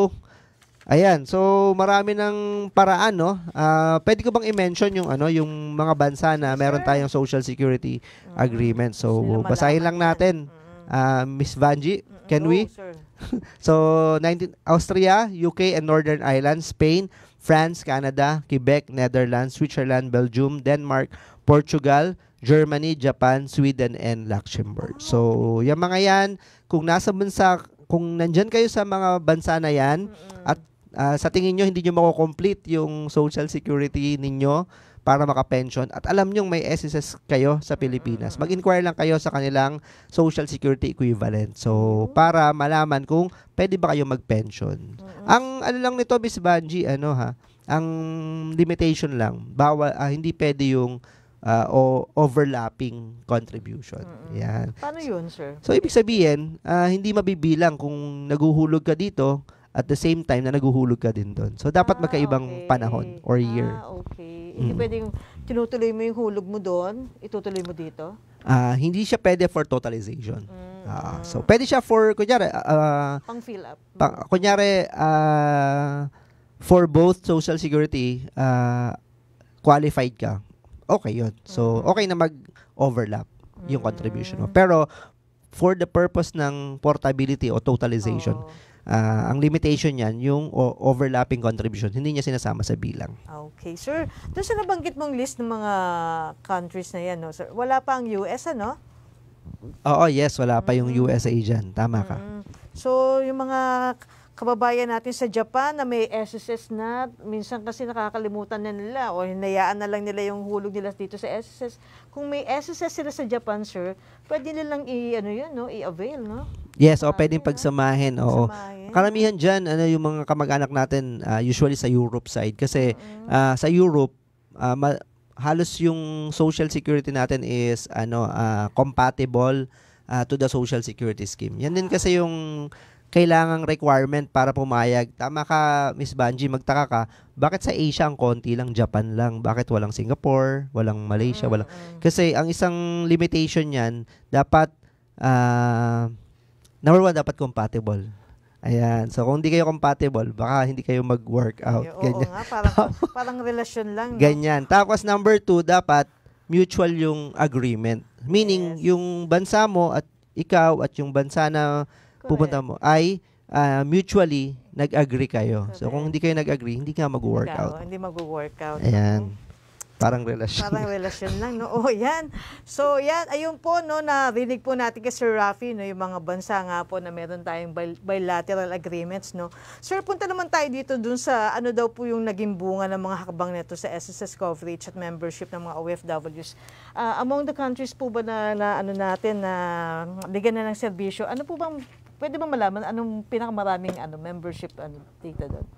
ayan. So, marami ng paraan, no? Uh, pwede ko bang i-mention yung ano, yung mga bansa na meron tayong Social Security agreement. So, basahin lang natin. Uh, Miss Vanji, can No, we? sir. So, nineteen Austria, U K and Northern Ireland, Spain, France, Canada, Quebec, Netherlands, Switzerland, Belgium, Denmark, Portugal, Germany, Japan, Sweden, and Luxembourg. So, yung mga yan, kung nasa bansa, kung nandyan kayo sa mga bansa na yan, at uh, sa tingin nyo, hindi nyo mako-complete yung Social Security ninyo para maka-pension, at alam nyo may S S S kayo sa Pilipinas, mag-inquire lang kayo sa kanilang Social Security equivalent. So, para malaman kung pwede ba kayo mag-pension. Ang ano lang nito, Miss Banji, ano ha, ang limitation lang, bawal, ah, hindi pwede yung uh, o overlapping contribution. Yan. Paano yun, sir? So, ibig sabihin, uh, hindi mabibilang kung naguhulog ka dito at the same time na naguhulog ka din doon. So, dapat Ah, magkaibang okay. panahon or year. Ah, okay. Hindi Mm. pwedeng tinutuloy mo yung hulog mo doon, itutuloy mo dito? Ah, hindi siya pwede for totalization. Mm. Ah, so, pwede siya for, kunyari, ah, Pang fill up. pa, kunyari, ah, for both Social Security, ah, qualified ka, okay yun. So, okay na mag-overlap yung contribution mo. Pero, for the purpose ng portability o totalization, Oo. ah, ang limitation niyan, yung o- overlapping contribution, hindi niya sinasama sa bilang. Okay, sir. Doon sa nabanggit mong list ng mga countries na yan, no, sir, wala pa ang U S, ano? Oo, yes, wala pa yung U S A dyan. Tama ka. Mm. So, yung mga kababayan natin sa Japan na may S S S na, minsan kasi nakakalimutan na nila o hinayaan na lang nila yung hulog nila dito sa S S S. Kung may S S S sila sa Japan, sir, pwede nilang i, ano yun, no, i-avail, no? Yes, o pwedeng pagsamahin. Oo. Pagsamahin. Karamihan dyan, ano yung mga kamag-anak natin, ah, usually sa Europe side. Kasi ah, sa Europe, ah, ma- halos yung Social Security natin is ano ah, compatible ah, to the Social Security scheme. Yan din kasi yung kailangang requirement para pumayag. Tama ka, Miss Banji, magtaka ka, bakit sa Asia ang konti lang, Japan lang? Bakit walang Singapore, walang Malaysia, walang... Kasi ang isang limitation niyan, dapat, ah, number one, dapat compatible. Ayan. So, kung hindi kayo compatible, baka hindi kayo mag-workout. Ay, oo Ganyan. nga, parang, parang relasyon lang, no? Ganyan. Tapos, number two, dapat mutual yung agreement. Meaning, Yes. yung bansa mo at ikaw at yung bansa na pupunta mo ay ah, mutually nag-agree kayo. So, kung hindi kayo nag-agree, hindi ka mag-workout. Ikaw, hindi mag-workout. Ayan. Parang relasyon. Parang relasyon lang, no? Oh, yan. So, yan. Ayun po, no, narinig po natin kay Sir Rafi, no, yung mga bansa nga po na meron tayong bil- bilateral agreements, no. Sir, punta naman tayo dito dun sa ano daw po yung naging bunga ng mga hakbang nito sa S S S coverage at membership ng mga O F Ws. Ah, among the countries po ba na, na ano natin na bigyan na ng serbisyo, ano po bang, pwede ba malaman anong pinakamaraming ano, membership ano, data doon?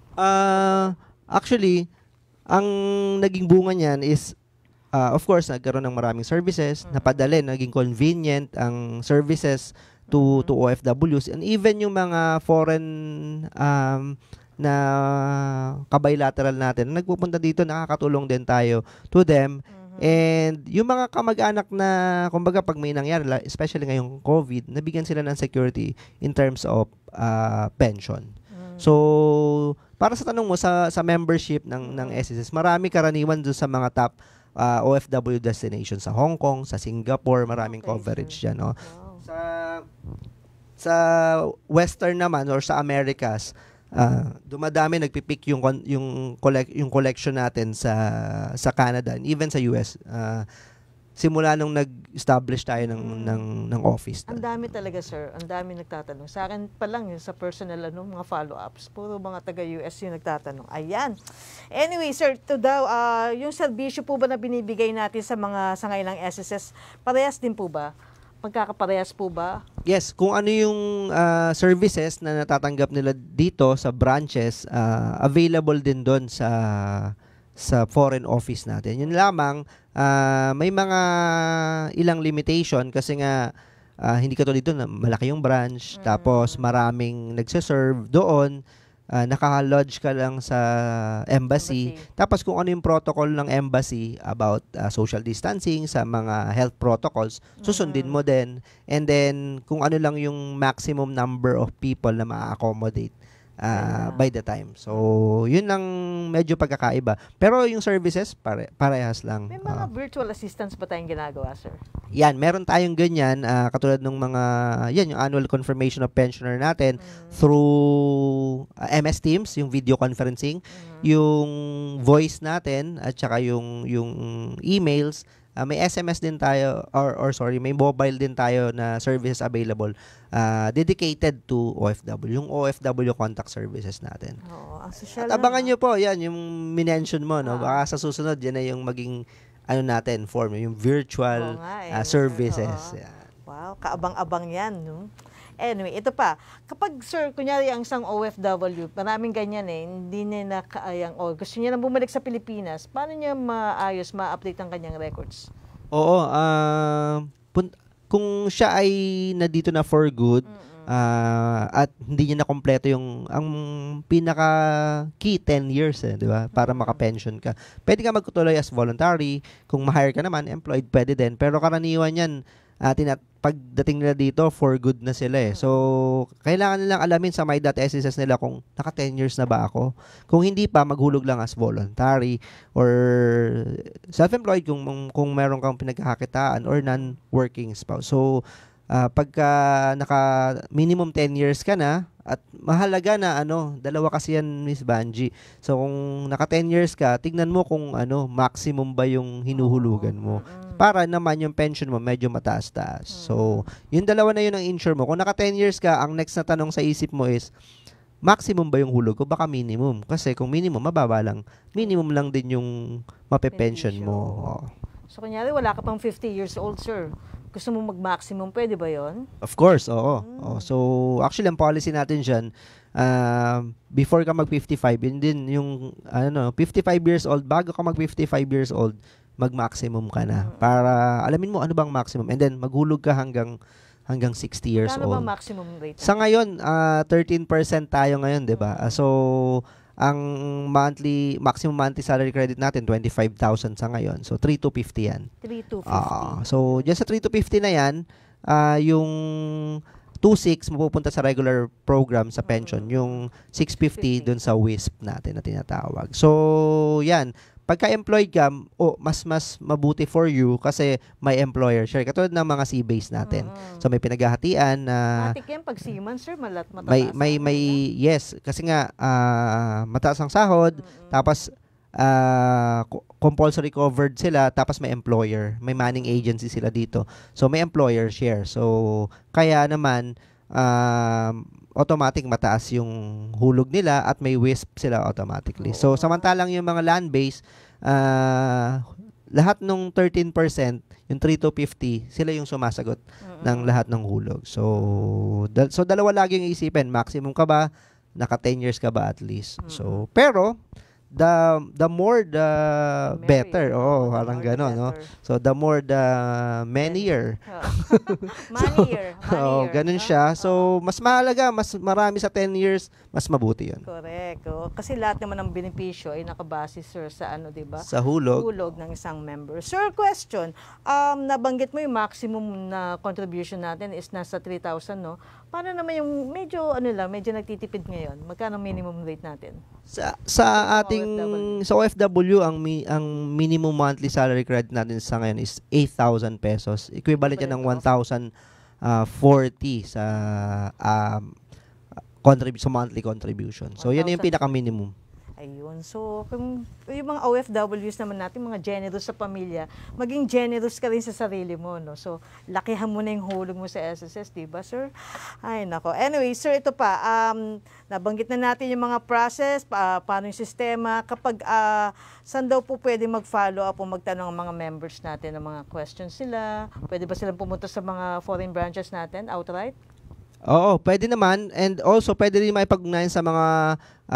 Ah, actually, ang naging bunga niyan is, uh, of course, nagkaroon ng maraming services, napadali, naging convenient ang services to to O F Ws, and even yung mga foreign um, na kabilateral natin, nagpupunta dito, nakakatulong din tayo to them. And yung mga kamag-anak na, kumbaga pag may nangyari, especially ngayong COVID, nabigyan sila ng security in terms of uh, pension. Mm. So, para sa tanong mo, sa sa membership ng, ng S S S, marami karaniwan doon sa mga top uh, O F W destinations sa Hong Kong, sa Singapore, maraming okay, coverage dyan. No? Wow. Sa, sa Western naman, or sa Americas, Uh, dumadami nagpipick yung yung collect yung collection natin sa sa Canada and even sa U S. Uh, simula nung nag-establish tayo ng mm. ng ng office. Ang dami talaga, sir. Ang dami nagtatanong. Sa akin pa lang yung sa personal ano, mga follow-ups. Puro mga taga U S yung nagtatanong. Ayan. Anyway, sir, to daw uh, yung serbisyo po ba na binibigay natin sa mga sangailang S S S, parehas din po ba? Magkakaparehas po ba? Yes, kung ano yung uh, services na natatanggap nila dito sa branches, uh, available din doon sa sa foreign office natin. Yun lamang, uh, may mga ilang limitation kasi nga uh, hindi katulad dito na malaki yung branch, mm. tapos maraming nagse-serve doon. Uh, naka-lodge ka lang sa embassy. embassy. Tapos kung ano yung protocol ng embassy about uh, social distancing, sa mga health protocols, susundin mo din. And then, kung ano lang yung maximum number of people na ma-accommodate uh, yeah. by the time. So, yun lang medyo pagkakaiba. Pero yung services, pare parehas lang. May mga uh, virtual assistants ba tayong ginagawa, sir? Yan, meron tayong ganyan, uh, katulad ng mga, yan, yung annual confirmation of pensioner natin mm. through uh, M S Teams, yung video conferencing, mm. yung voice natin, at saka yung, yung emails. Uh, may S M S din tayo, or, or sorry, may mobile din tayo na services available uh, dedicated to O F W, yung O F W contact services natin. Oo, ang social at abangan nyo po, yan, yung minention mo, no? Baka sa susunod, yan na yung maging ano natin, form, yung virtual nga, eh. uh, services. Yan. Wow, kaabang-abang yan. No? Anyway, ito pa. Kapag, sir, kunyari ang isang O F W, maraming ganyan eh, hindi niya nakaayang, o gusto niya nang bumalik sa Pilipinas, paano niya maayos, ma-update ang kanyang records? Oo, uh, kung siya ay nandito na for good, mm-hmm. Uh, at hindi niya na kompleto yung ang pinaka key ten years eh, di ba? Para maka-pension ka. Pwede ka magtuloy as voluntary. Kung ma-hire ka naman, employed, pwede din. Pero karaniwan yan, uh, tinat pagdating nila dito, for good na sila eh. So, kailangan nilang alamin sa my dot S S S nila kung naka ten years na ba ako. Kung hindi pa, maghulog lang as voluntary or self-employed kung, kung meron kang pinagkakakitaan or non-working spouse. So, Uh, pagka naka minimum ten years ka na, at mahalaga na ano, dalawa kasi yan, Miss Banji. So kung naka ten years ka, tignan mo kung ano, maximum ba yung hinuhulugan mo. Para naman yung pension mo medyo mataas-taas. So, yung dalawa na yun ang insure mo. Kung naka ten years ka, ang next na tanong sa isip mo is, maximum ba yung hulog ko? Baka minimum. Kasi kung minimum, mababa lang. Minimum lang din yung mape-pension mo. Oh. So kunyari, wala ka pang fifty years old, sir. Gusto mo mag-maximum, pwede ba yon? Of course, oo. Mm. Oh, so, actually, ang policy natin dyan, uh, before ka mag-fifty-five, yun din yung, ano, fifty-five years old, bago ka mag-fifty-five years old, mag-maximum ka na. Mm. Para alamin mo ano bang maximum. And then, maghulog ka hanggang hanggang sixty years Kano old. Kano ba maximum rate? Sa ngayon, uh, thirteen percent tayo ngayon, di ba? Mm. Uh, so, ang monthly, maximum monthly salary credit natin, twenty-five thousand sa ngayon. So, three to fifty yan. three to fifty. Uh, so, dyan sa three to fifty na yan, uh, yung two six mapupunta sa regular program sa pension. Mm-hmm. Yung six fifty dun sa W I S P natin na tinatawag. So, yan. Pagka-employed ka, oh, mas mas mabuti for you kasi may employer share. Katulad ng mga C-base natin. Mm-hmm. So, may pinaghahatian na... Matik yan pag seaman, sir, malat mataas. May, may, may, yes. Kasi nga, uh, mataas ang sahod, mm-hmm. tapos, uh, compulsory covered sila, tapos may employer. May manning agency sila dito. So, may employer share. So, kaya naman, uh, automatic mataas yung hulog nila at may W I S P sila automatically. So, samantalang yung mga land-based, uh, lahat nung thirteen percent, yung three to fifty, sila yung sumasagot mm-hmm. ng lahat ng hulog. So, dal- so dalawa lagi yung isipin. Maximum ka ba? Naka ten years ka ba at least? Mm-hmm. So, pero, the the more the Merrier. better. Oo, Oh, the parang more the gano'n, no? better. So the more the mannier. Manier. Oo, Manier, ganun no? siya. Oo. So mas mahalaga, mas marami sa ten years, mas mabuti 'yun. Correct. Oh. Kasi lahat naman ng benepisyo ay nakabase, sir, sa ano, di ba? Sa hulog. Hulog ng isang member. Sir, question. Um, nabanggit mo yung maximum na contribution natin is nasa three thousand, no? Paano naman yung medyo, ano lang, medyo nagtitipid ngayon? Magkano minimum rate natin? Sa sa ating O F W. sa O F W ang mi, ang minimum monthly salary credit natin sa ngayon is eight thousand pesos. Equivalent yan ng one thousand forty sa um contrib- sa monthly contribution. So yan yung one thousand. pinaka minimum. Ayun. So, kung yung mga O F Ws naman natin, mga generous sa pamilya, maging generous ka rin sa sarili mo, no? So, lakihan mo na yung hulog mo sa S S S, di ba, sir? Ay, nako. Anyway, sir, ito pa. Um, nabanggit na natin yung mga process, pa, paano yung sistema. Kapag, uh, saan daw po pwede mag-follow up o magtanong ang mga members natin ng mga questions sila? Pwede ba silang pumunta sa mga foreign branches natin outright? Oo, pwede naman, and also pwede rin maipag-ugnayan sa mga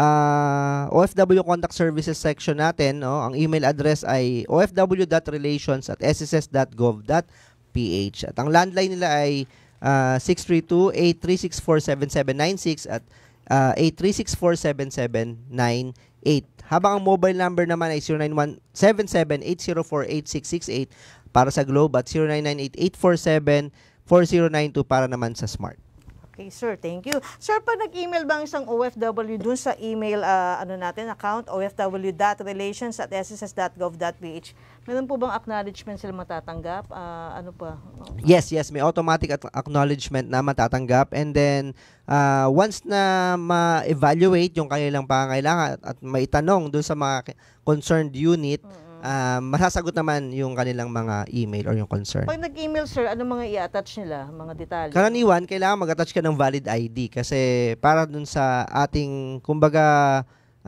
uh, O F W contact services section natin, no? Ang email address ay o f w dot relations at s s s dot gov dot p h at ang landline nila ay uh, six three two, eight three six, four seven seven nine six at uh, eight three six, four seven seven nine eight. Habang ang mobile number naman ay zero nine one seven seven eight zero four eight six six eight para sa Globe at zero nine nine eight eight four seven four zero nine two para naman sa Smart. Okay, sir. Thank you. Sir, pag nag-email ba ang isang O F W dun sa email uh, ano natin, account, o f w dot relations at s s s dot gov dot p h, meron po bang acknowledgement sila matatanggap? Uh, ano pa? Yes, yes. May automatic acknowledgement na matatanggap. And then, uh, once na ma-evaluate yung kanilang pangangailangan at maitanong dun sa mga concerned unit, mm-hmm. Uh, masasagot naman yung kanilang mga email or yung concern. Pag nag-email, sir, ano mga i-attach nila? Mga detalye? Karaniwan, kailangan mag-attach ka ng valid I D kasi para dun sa ating, kumbaga,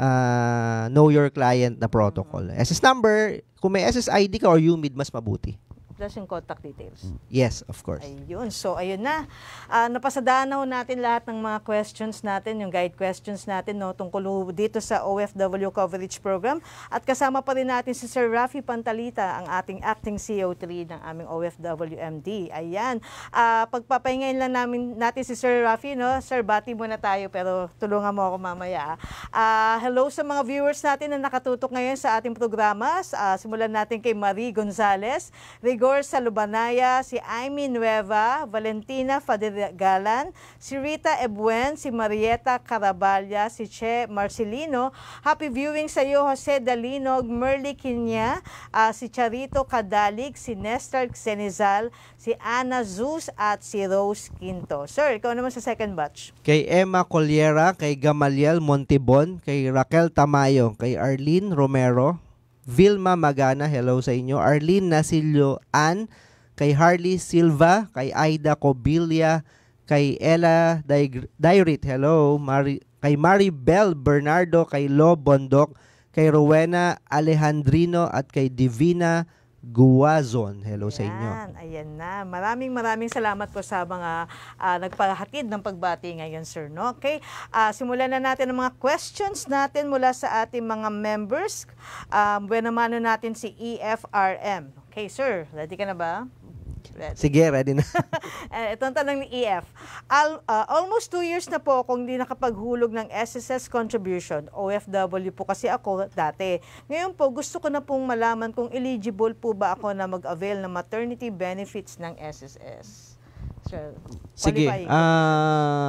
uh, know your client na protocol. Mm-hmm. S S number, kung may S S I D ka or U M I D, mas mabuti. Plus yung contact details. Yes, of course. Ayun. So, ayun na. Uh, napasadaan na ho natin lahat ng mga questions natin, yung guide questions natin, no, tungkol dito sa O F W Coverage Program. At kasama pa rin natin si Sir Rafi Pantalita, ang ating Acting C O three ng aming O F W M D. Ayan. Uh, pagpapahingayin lang namin, natin si Sir Rafi, no? Sir, bati muna tayo, pero tulungan mo ako mamaya. Uh, hello sa mga viewers natin na nakatutok ngayon sa ating programa. Uh, simulan natin kay Marie Gonzalez, Rigor Salubanaya, si Amy Nueva, Valentina Fadagalan, si Rita Ebuen, si Marieta Carabalya, si Che Marcelino. Happy viewing sa iyo, Jose Dalinog, Merly Kinya, uh, si Charito Kadalig, si Nestor Xenizal, si Ana Zuz at si Rose Quinto. Sir, ikaw naman sa second batch. Kay Emma Coliera, kay Gamaliel Montibon, kay Raquel Tamayo, kay Arlene Romero, Vilma Magana, hello sa inyo. Arlene Nasilio Ann, kay Harley Silva, kay Aida Cobilia, kay Ella Dairit, hello. Mari, kay Maribel Bernardo, kay Lo Bondok, kay Rowena Alejandrino at kay Divina Guazon. Hello ayan, sa inyo. Ayan na. Maraming maraming salamat po sa mga uh, nagpahatid ng pagbati ngayon, sir. No? Okay, uh, simulan na natin ang mga questions natin mula sa ating mga members. Um, buenamano natin si E F R M. Okay, sir. Ready ka na ba? Ready. Sige, ready na. Ito ang tanong ni E F. Al, uh, almost two years na po akong hindi nakapaghulog ng S S S contribution. O F W po kasi ako dati. Ngayon po, gusto ko na pong malaman kung eligible po ba ako na mag-avail ng maternity benefits ng S S S. Sure. Sige. Ah... Uh,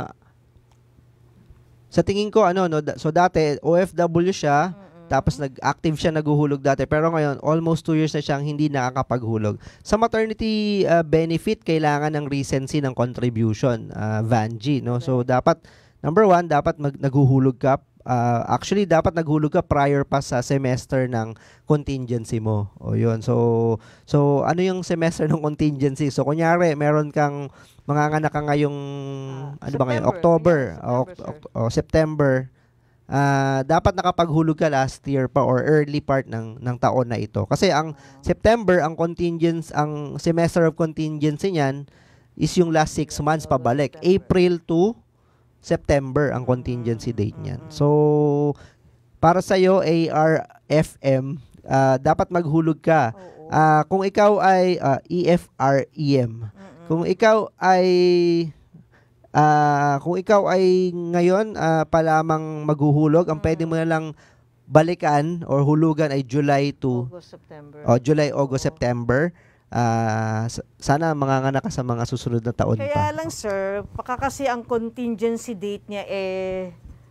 sa tingin ko, ano, no, so dati, O F W siya, mm-hmm. Tapos nag-active siya, naguhulog dati. Pero ngayon, almost two years na siyang hindi nakakapaghulog. Sa maternity uh, benefit, kailangan ng recency ng contribution, uh, V A N G, no? So, dapat, number one, dapat mag- naghuhulog ka. Uh, actually, dapat naghulog ka prior pa sa semester ng contingency mo. O yun. So, so ano yung semester ng contingency? So, kunyari, meron kang manganganak ka ngayong, uh, ano ba ngayon? October. Yeah, September, o, o, o September. Uh, dapat nakapaghulog ka last year pa or early part ng ng taon na ito. Kasi ang September, ang contingents, ang semester of contingency niyan is yung last six months pabalik. April to September ang contingency date niyan. So, para sa iyo A R F M, uh, dapat maghulog ka. Oo. Uh, kung ikaw ay uh, E F R E M. Mm-mm. Kung ikaw ay uh, kung ikaw ay ngayon uh, pa lamang maghuhulog, ang pwede mo na lang balikan or hulugan ay July to August, September. oh, July, August, Oo. September. Uh, sana manganganak ka sa mga susunod na taon Kaya pa. lang sir, baka kasi ang contingency date niya eh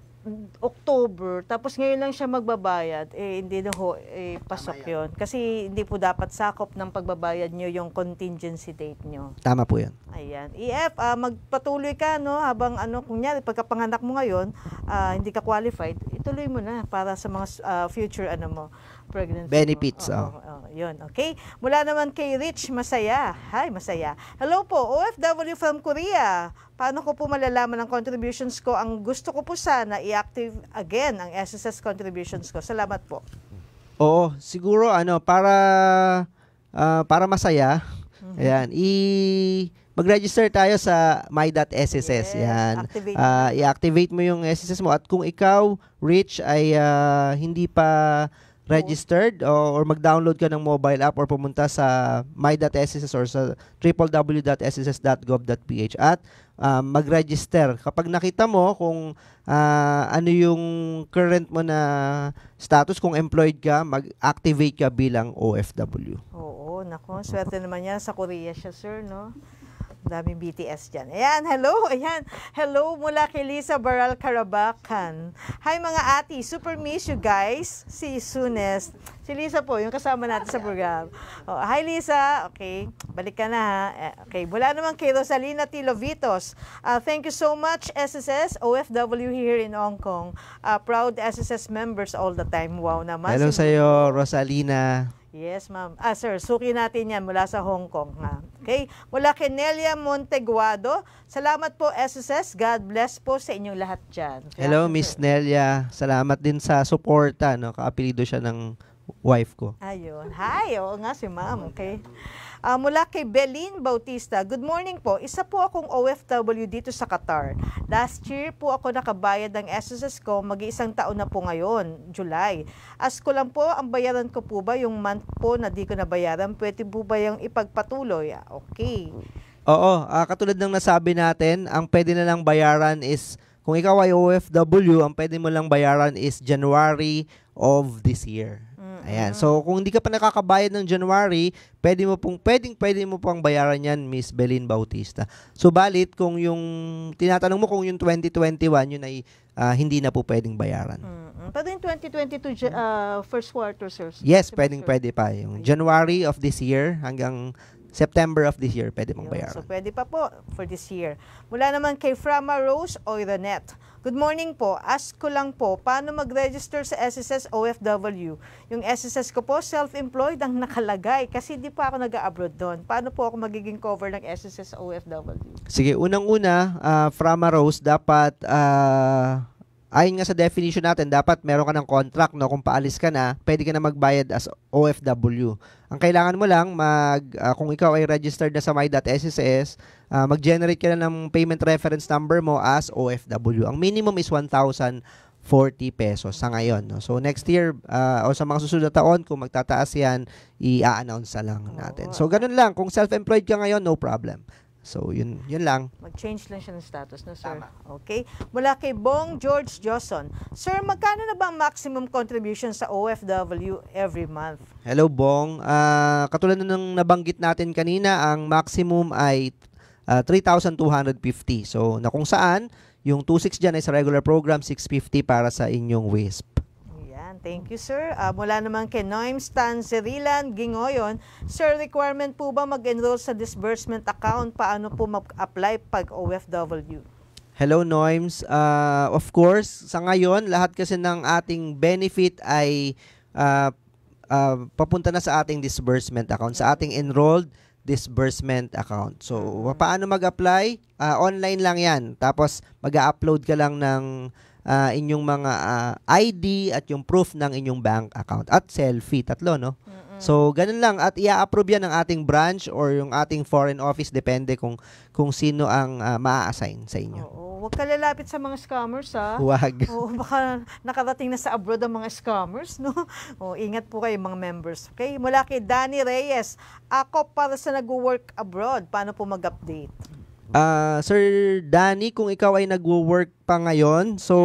October, tapos ngayon lang siya magbabayad, eh hindi na ho, eh, pasok yon. Kasi hindi po dapat sakop ng pagbabayad nyo yung contingency date nyo. Tama po 'yan. Ayan. E F, ah, magpatuloy ka, no, habang ano, kunyari, pagkapanganak mo ngayon, ah, hindi ka qualified, ituloy mo na para sa mga ah, future, ano mo, pregnancy Benefits, mo. oh. Oo, oo, yun, okay? Mula naman kay Rich Masaya. Hi, Masaya. Hello po, O F W from Korea. Paano ko po malalaman ang contributions ko? Ang gusto ko po sana, i-active again ang S S S contributions ko. Salamat po. Oo, siguro ano para ah, para masaya. Mhm. Ayan, i mag-register tayo sa my dot S S S. Yes, Yan. activate Ah, mo. i-activate mo yung S S S mo at kung ikaw Rich ay ah, hindi pa registered o, or mag-download ka ng mobile app or pumunta sa my dot S S S or sa w w w dot s s s dot gov dot p h at ah, mag-register. Kapag nakita mo kung ah, ano yung current mo na status, kung employed ka, mag-activate ka bilang O F W. Oo, nako, swerte naman yan. Sa Korea siya, sir, no? Daming B T S dyan. Ayan, hello, ayan. Hello mula kay Lisa Baral Carabacan. Hi mga ati, super miss you guys. See you soonest. Si Lisa po, yung kasama natin sa program. Oh, hi Lisa, okay. Balik ka na ha. Eh, Okay, mula naman kay Rosalina Tilovitos. Uh, thank you so much S S S, O F W here in Hong Kong. Uh, proud S S S members all the time. Wow naman. Hello Si- sa iyo, Rosalina. Yes, ma'am. Ah, sir, suki natin yan mula sa Hong Kong. Ha? Okay? Mula kay Nelia Monteguado. Salamat po, S S S. God bless po sa inyong lahat dyan. Hello, Salamat, Miss sir. Nelia. Salamat din sa suporta, no? Kaapelido siya ng wife ko. Ayun. Hi, oo nga si ma'am. Okay. Ah, mula kay Belin Bautista. Good morning po. Isa po akong O F W dito sa Qatar. Last year po ako nakabayad ng S S S ko. Mag-iisang taon na po ngayon, July. As ko lang po, ang bayaran ko po ba yung month po na di ko nabayaran? Pwede po ba yung ipagpatuloy? Ah, Okay. Oo, ah, katulad ng nasabi natin, ang pwede na lang bayaran is, kung ikaw ay O F W, ang pwede mo lang bayaran is January of this year. Ayan. So, kung hindi ka pa nakakabayad ng January, pwede mo pong, pwedeng, pwede mo pang bayaran yan, Miss Belin Bautista. Subalit, kung yung, tinatanong mo kung yung twenty twenty-one, yun ay ah, hindi na po pwedeng bayaran. Mm-mm. Pero yung twenty twenty-two ju- uh, first quarter, sir. Yes, Sir, pwedeng, sir. pwede pa. Yung January of this year hanggang September of this year, pwede mong Yun. bayaran. So, pwede pa po for this year. Mula naman kay Frama Rose Oiranet. Good morning po. Ask ko lang po, paano mag-register sa S S S O F W? Yung S S S ko po, self-employed ang nakalagay kasi di pa ako nag-abroad doon. Paano po ako magiging cover ng S S S O F W? Sige, unang-una, uh, Frama Rose, dapat, ah, ayon nga sa definition natin, dapat meron ka ng contract, no? Kung paalis ka na, pwede ka na magbayad as O F W. Ang kailangan mo lang, mag, ah, kung ikaw ay registered na sa my dot S S S, ah, mag-generate ka na ng payment reference number mo as O F W. Ang minimum is one thousand forty pesos sa ngayon. No? So next year, ah, o sa mga susunod na taon, kung magtataas yan, i-announce na lang natin. So ganun lang, kung self-employed ka ngayon, no problem. So, yun, yun lang. Mag-change lang siya ng status, no, sir? Tama. Okay. Mula kay Bong George Johnson. Sir, magkano na ba ang maximum contribution sa O F W every month? Hello, Bong. Ah, katulad na ng nabanggit natin kanina, ang maximum ay ah, three thousand two hundred fifty. So, na kung saan, yung two thousand six dyan ay sa regular program, six hundred fifty para sa inyong W I S P. Ayan. Thank you, sir. Ah, mula naman kay Noim Stan Zerilan Gingoyon. Sir, requirement po ba mag-enroll sa disbursement account? Paano po mag-apply pag O F W? Hello, Noims. Ah, of course, sa ngayon, lahat kasi ng ating benefit ay ah, ah, papunta na sa ating disbursement account, sa ating enrolled disbursement account. So, paano mag-apply? Ah, online lang yan. Tapos, mag-upload ka lang ng ah, inyong mga ah, I D at yung proof ng inyong bank account. At selfie. Tatlo, no? Mm-mm. So, ganun lang. At i-approve yan ng ating branch or yung ating foreign office. Depende kung kung sino ang uh, maa-assign sa inyo. Oo. Huwag ka lalapit sa mga scammers, ha? Huwag. Oo, baka nakarating na sa abroad ang mga scammers, no? O, ingat po kayo mga members. Okay? Mula kay Danny Reyes, ako para sa nag-work abroad, paano po mag-update? Uh, Sir Danny, kung ikaw ay nagwo-work pa ngayon, so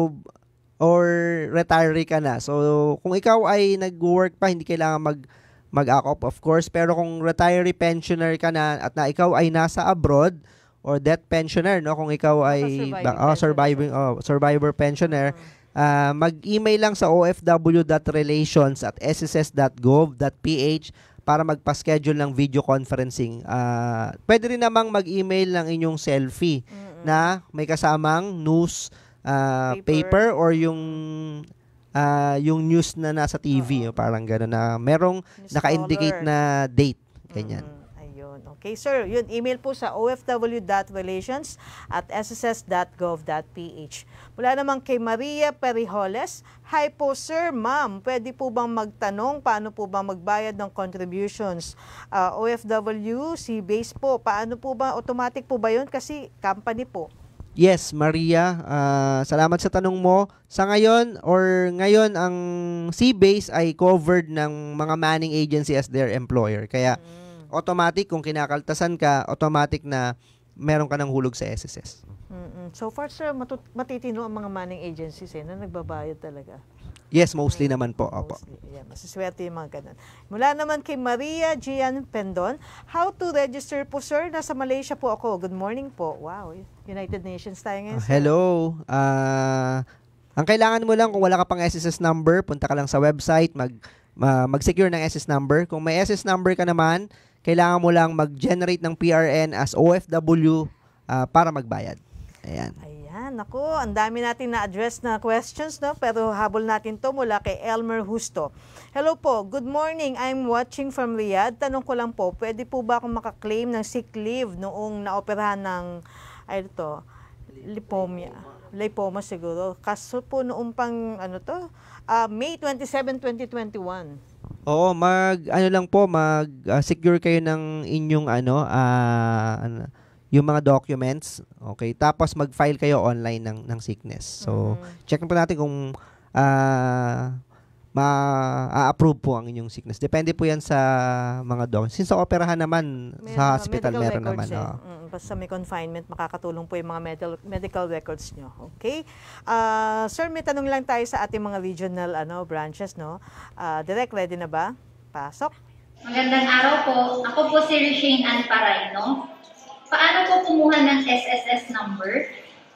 or retiree ka na. So kung ikaw ay nagwo-work pa, hindi kailangan mag mag-up of course, pero kung retiree pensioner ka na at na ikaw ay nasa abroad or death pensioner, no, kung ikaw ay ba, oh, surviving oh, survivor pensioner, mm-hmm. uh, mag-email lang sa o f w dot relations at s s s dot gov dot p h para magpa-schedule ng video conferencing. Uh, pwede rin namang mag-email ng inyong selfie mm-hmm. na may kasamang news uh, paper. paper or yung uh, yung news na nasa T V, uh-huh. parang gano'n na merong news naka-indicate caller. Na date. Ganyan. Mm-hmm. Ayun. Okay, sir. Yun, email po sa o f w dot relations at s s s dot gov dot p h. Mula naman kay Maria Perijoles. Hi po sir, ma'am. Pwede po bang magtanong paano po bang magbayad ng contributions? Uh, O F W, C-base po. Paano po ba? Automatic po ba yun? Kasi company po. Yes, Maria. Uh, salamat sa tanong mo. Sa ngayon or ngayon ang C-base ay covered ng mga manning agency as their employer. Kaya mm. automatic kung kinakaltasan ka, automatic na meron ka ng hulog sa S S S. Mm-mm. So far, sir, matut- matitino ang mga manning agencies eh, na nagbabayad talaga. Yes, mostly mm-hmm. naman po. Opo. Mostly, yeah, masiswerte yung mga ganun. Mula naman kay Maria Gian Pendon, how to register po, sir? Nasa Malaysia po ako. Good morning po. Wow, United Nations tayo ngayon. Uh, hello. Uh, ang kailangan mo lang kung wala ka pang S S S number, punta ka lang sa website, mag, uh, mag-secure ng S S number. Kung may S S number ka naman, kailangan mo lang mag-generate ng P R N as O F W uh, para magbayad. Ayan. Ayan, ako, ang dami natin na-address na questions, no? Pero habol natin to mula kay Elmer Husto. Hello po, good morning. I'm watching from Riyadh. Tanong ko lang po, pwede po ba akong makaklaim ng sick leave noong naoperahan ng, ay ito, lipomia. Lipoma siguro. Kaso po noong pang, ano to, uh, May twenty-seventh, twenty twenty-one. Oo, mag ano lang po, mag uh, secure kayo ng inyong ano, uh, ano yung mga documents, okay? Tapos mag-file kayo online ng ng sickness. So, mm-hmm. check po natin kung uh, ma-approve po ang inyong sickness. Depende po yan sa mga documents. Since sa operahan naman, may, sa hospital meron naman. Eh. Oh. Mm, basta may confinement, makakatulong po yung mga medical, medical records nyo. Okay? Uh, sir, may tanong lang tayo sa ating mga regional ano branches, no? Uh, Direct, ready na ba? Pasok. Magandang araw po. Ako po si Rishane Ann Parayno. Paano po kumuha ng S S S number?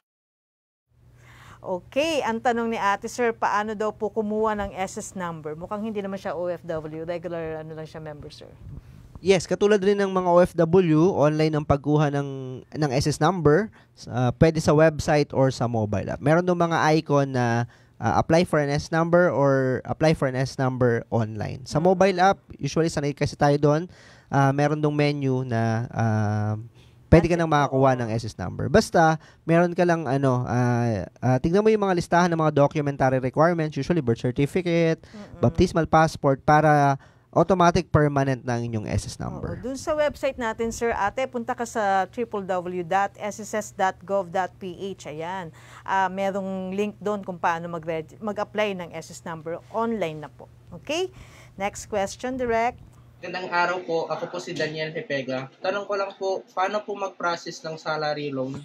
Okay, ang tanong ni ate, sir, paano daw po kumuha ng S S number? Mukhang hindi naman siya O F W, regular ano lang siya member, sir. Yes, katulad rin ng mga O F W, online ang pagkuha ng ng S S number, uh, pwede sa website or sa mobile app. Meron doon mga icon na uh, apply for an S number or apply for an S number online. Sa mobile app, usually sanay kasi tayo doon, uh, meron dong menu na uh, pwede ka nang makakuha ng S S number. Basta, meron ka lang, ano, uh, uh, tingnan mo yung mga listahan ng mga documentary requirements, usually birth certificate, mm-mm. baptismal passport, para automatic permanent na ang inyong S S number. Oo, dun sa website natin, sir, ate, punta ka sa w w w dot s s s dot gov dot p h. Ayan. Uh, merong link doon kung paano mag- mag-apply ng S S number. Online na po. Okay? Next question, Direct. Gandang araw po. Ako po si Daniel Hepega. Tanong ko lang po, paano po mag-process ng salary loan?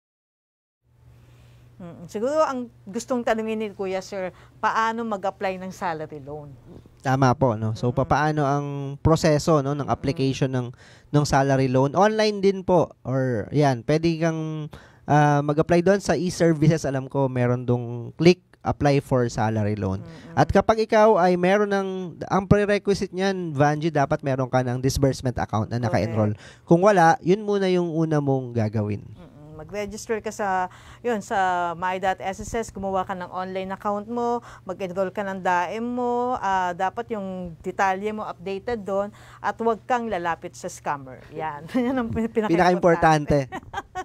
Hmm, siguro ang gustong tanungin ni Kuya, sir, paano mag-apply ng salary loan? Tama po, no? So, mm-hmm. paano ang proseso, no, ng application ng ng salary loan? Online din po, or yan, pwede kang uh, mag-apply doon sa e-services. Alam ko, meron dong click apply for salary loan. Mm-hmm. At kapag ikaw ay meron ng, ang prerequisite niyan, Vanji, dapat meron ka ng disbursement account na naka-enroll. Okay. Kung wala, yun muna yung una mong gagawin. Mm-hmm. Mag-register ka sa, yun, sa my dot s s s, gumawa ka ng online account mo, mag-enroll ka ng D A E M mo, uh, dapat yung detalye mo updated doon, at huwag kang lalapit sa scammer. Yan. Yan ang pinaka-importante. Pinaka-importante.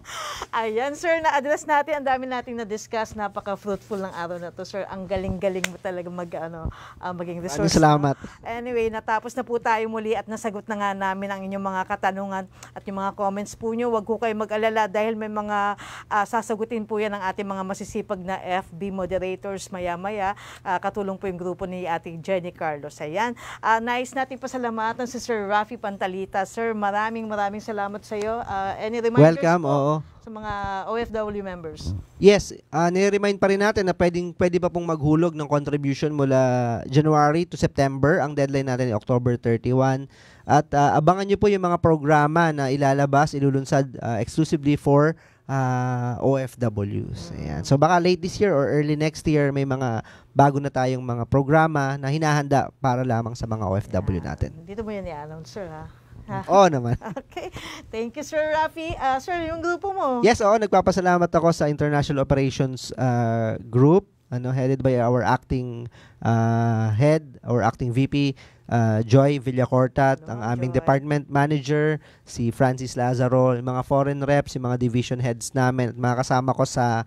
Ayan, sir, na-address natin. Ang dami nating na-discuss. Napaka-fruitful ng araw na to, sir. Ang galing-galing mo talaga mag, ano, uh, maging resource. Salamat. No? Anyway, natapos na po tayo muli at nasagot na nga namin ang inyong mga katanungan at yung mga comments po nyo. Huwag ko kayo mag-alala dahil may mga uh, sasagutin po yan ng ating mga masisipag na F B moderators maya-maya. Uh, katulong po yung grupo ni ating Jenny Carlos. Ayan. Uh, nais natin pasalamatan si Sir Rafi Pantalita. Sir, maraming maraming salamat sa iyo. Uh, any reminders Welcome, po oo. sa mga O F W members? Yes, uh, nire-remind pa rin natin na pwedeng, pwede pa pong maghulog ng contribution mula January to September. Ang deadline natin ay October thirty-first. At uh, abangan nyo po yung mga programa na ilalabas, ilulunsad uh, exclusively for uh, O F Ws. Ayan. So baka late this year or early next year, may mga bago na tayong mga programa na hinahanda para lamang sa mga O F W natin. Dito mo yan i-announce, sir, ha? Oo naman. Okay. Thank you, Sir Rafi. Uh, sir, yung grupo mo? Yes, oo. Nagpapasalamat ako sa International Operations uh, Group, ano, headed by our acting uh, head or acting V P, uh, Joy Villacortat, Hello, ang aming Joy. department manager, si Francis Lazaro, yung mga foreign reps, yung mga division heads namin, at mga kasama ko sa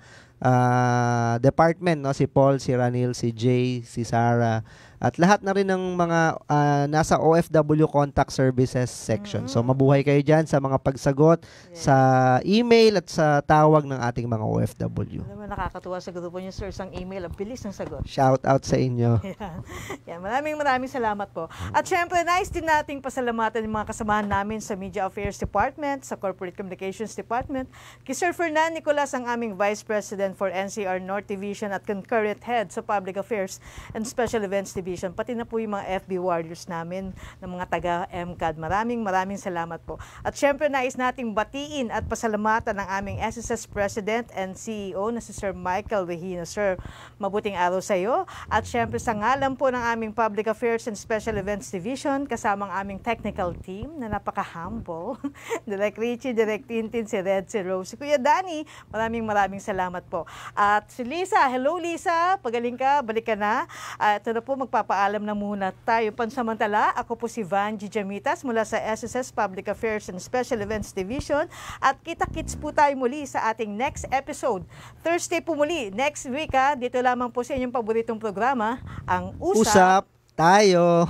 uh, department, no, si Paul, si Ranil, si Jay, si Sarah, at lahat na rin ng mga uh, nasa O F W Contact Services section. So mabuhay kayo dyan sa mga pagsagot, Yes. sa email at sa tawag ng ating mga O F W. Alam mo, nakakatuwa sa grupo niyo, sir. Isang email, ang bilis ng sagot. Shout out sa inyo. Yan. Yan. Maraming maraming salamat po. At syempre, nice din nating pasalamatan yung mga kasamahan namin sa Media Affairs Department, sa Corporate Communications Department, kay Sir Fernan Nicolas, ang aming Vice President for N C R North Division at concurrent head sa Public Affairs and Special Events Division, pati na po yung mga F B warriors namin, ng mga taga-M C A D. Maraming maraming salamat po. At syempre, nais nating batiin at pasalamatan ng aming S S S President and C E O na si Sir Michael Regina. Sir, mabuting araw sa iyo. At syempre, sa ngalan po ng aming Public Affairs and Special Events Division, kasama ang aming technical team na napaka-humble, Direk Richie, Direk Tintin, si Red, si Rose, si Kuya Danny, maraming maraming salamat po. At si Lisa, hello Lisa, pagaling ka, balik ka na. At ito na po, magpapaalam na muna tayo pansamantala. Ako po si Van G. Jamitas mula sa S S S Public Affairs and Special Events Division. At kita-kits po tayo muli sa ating next episode. Thursday po muli, next week ha. Dito lamang po sa inyong paboritong programa, ang Usap, Usap tayo.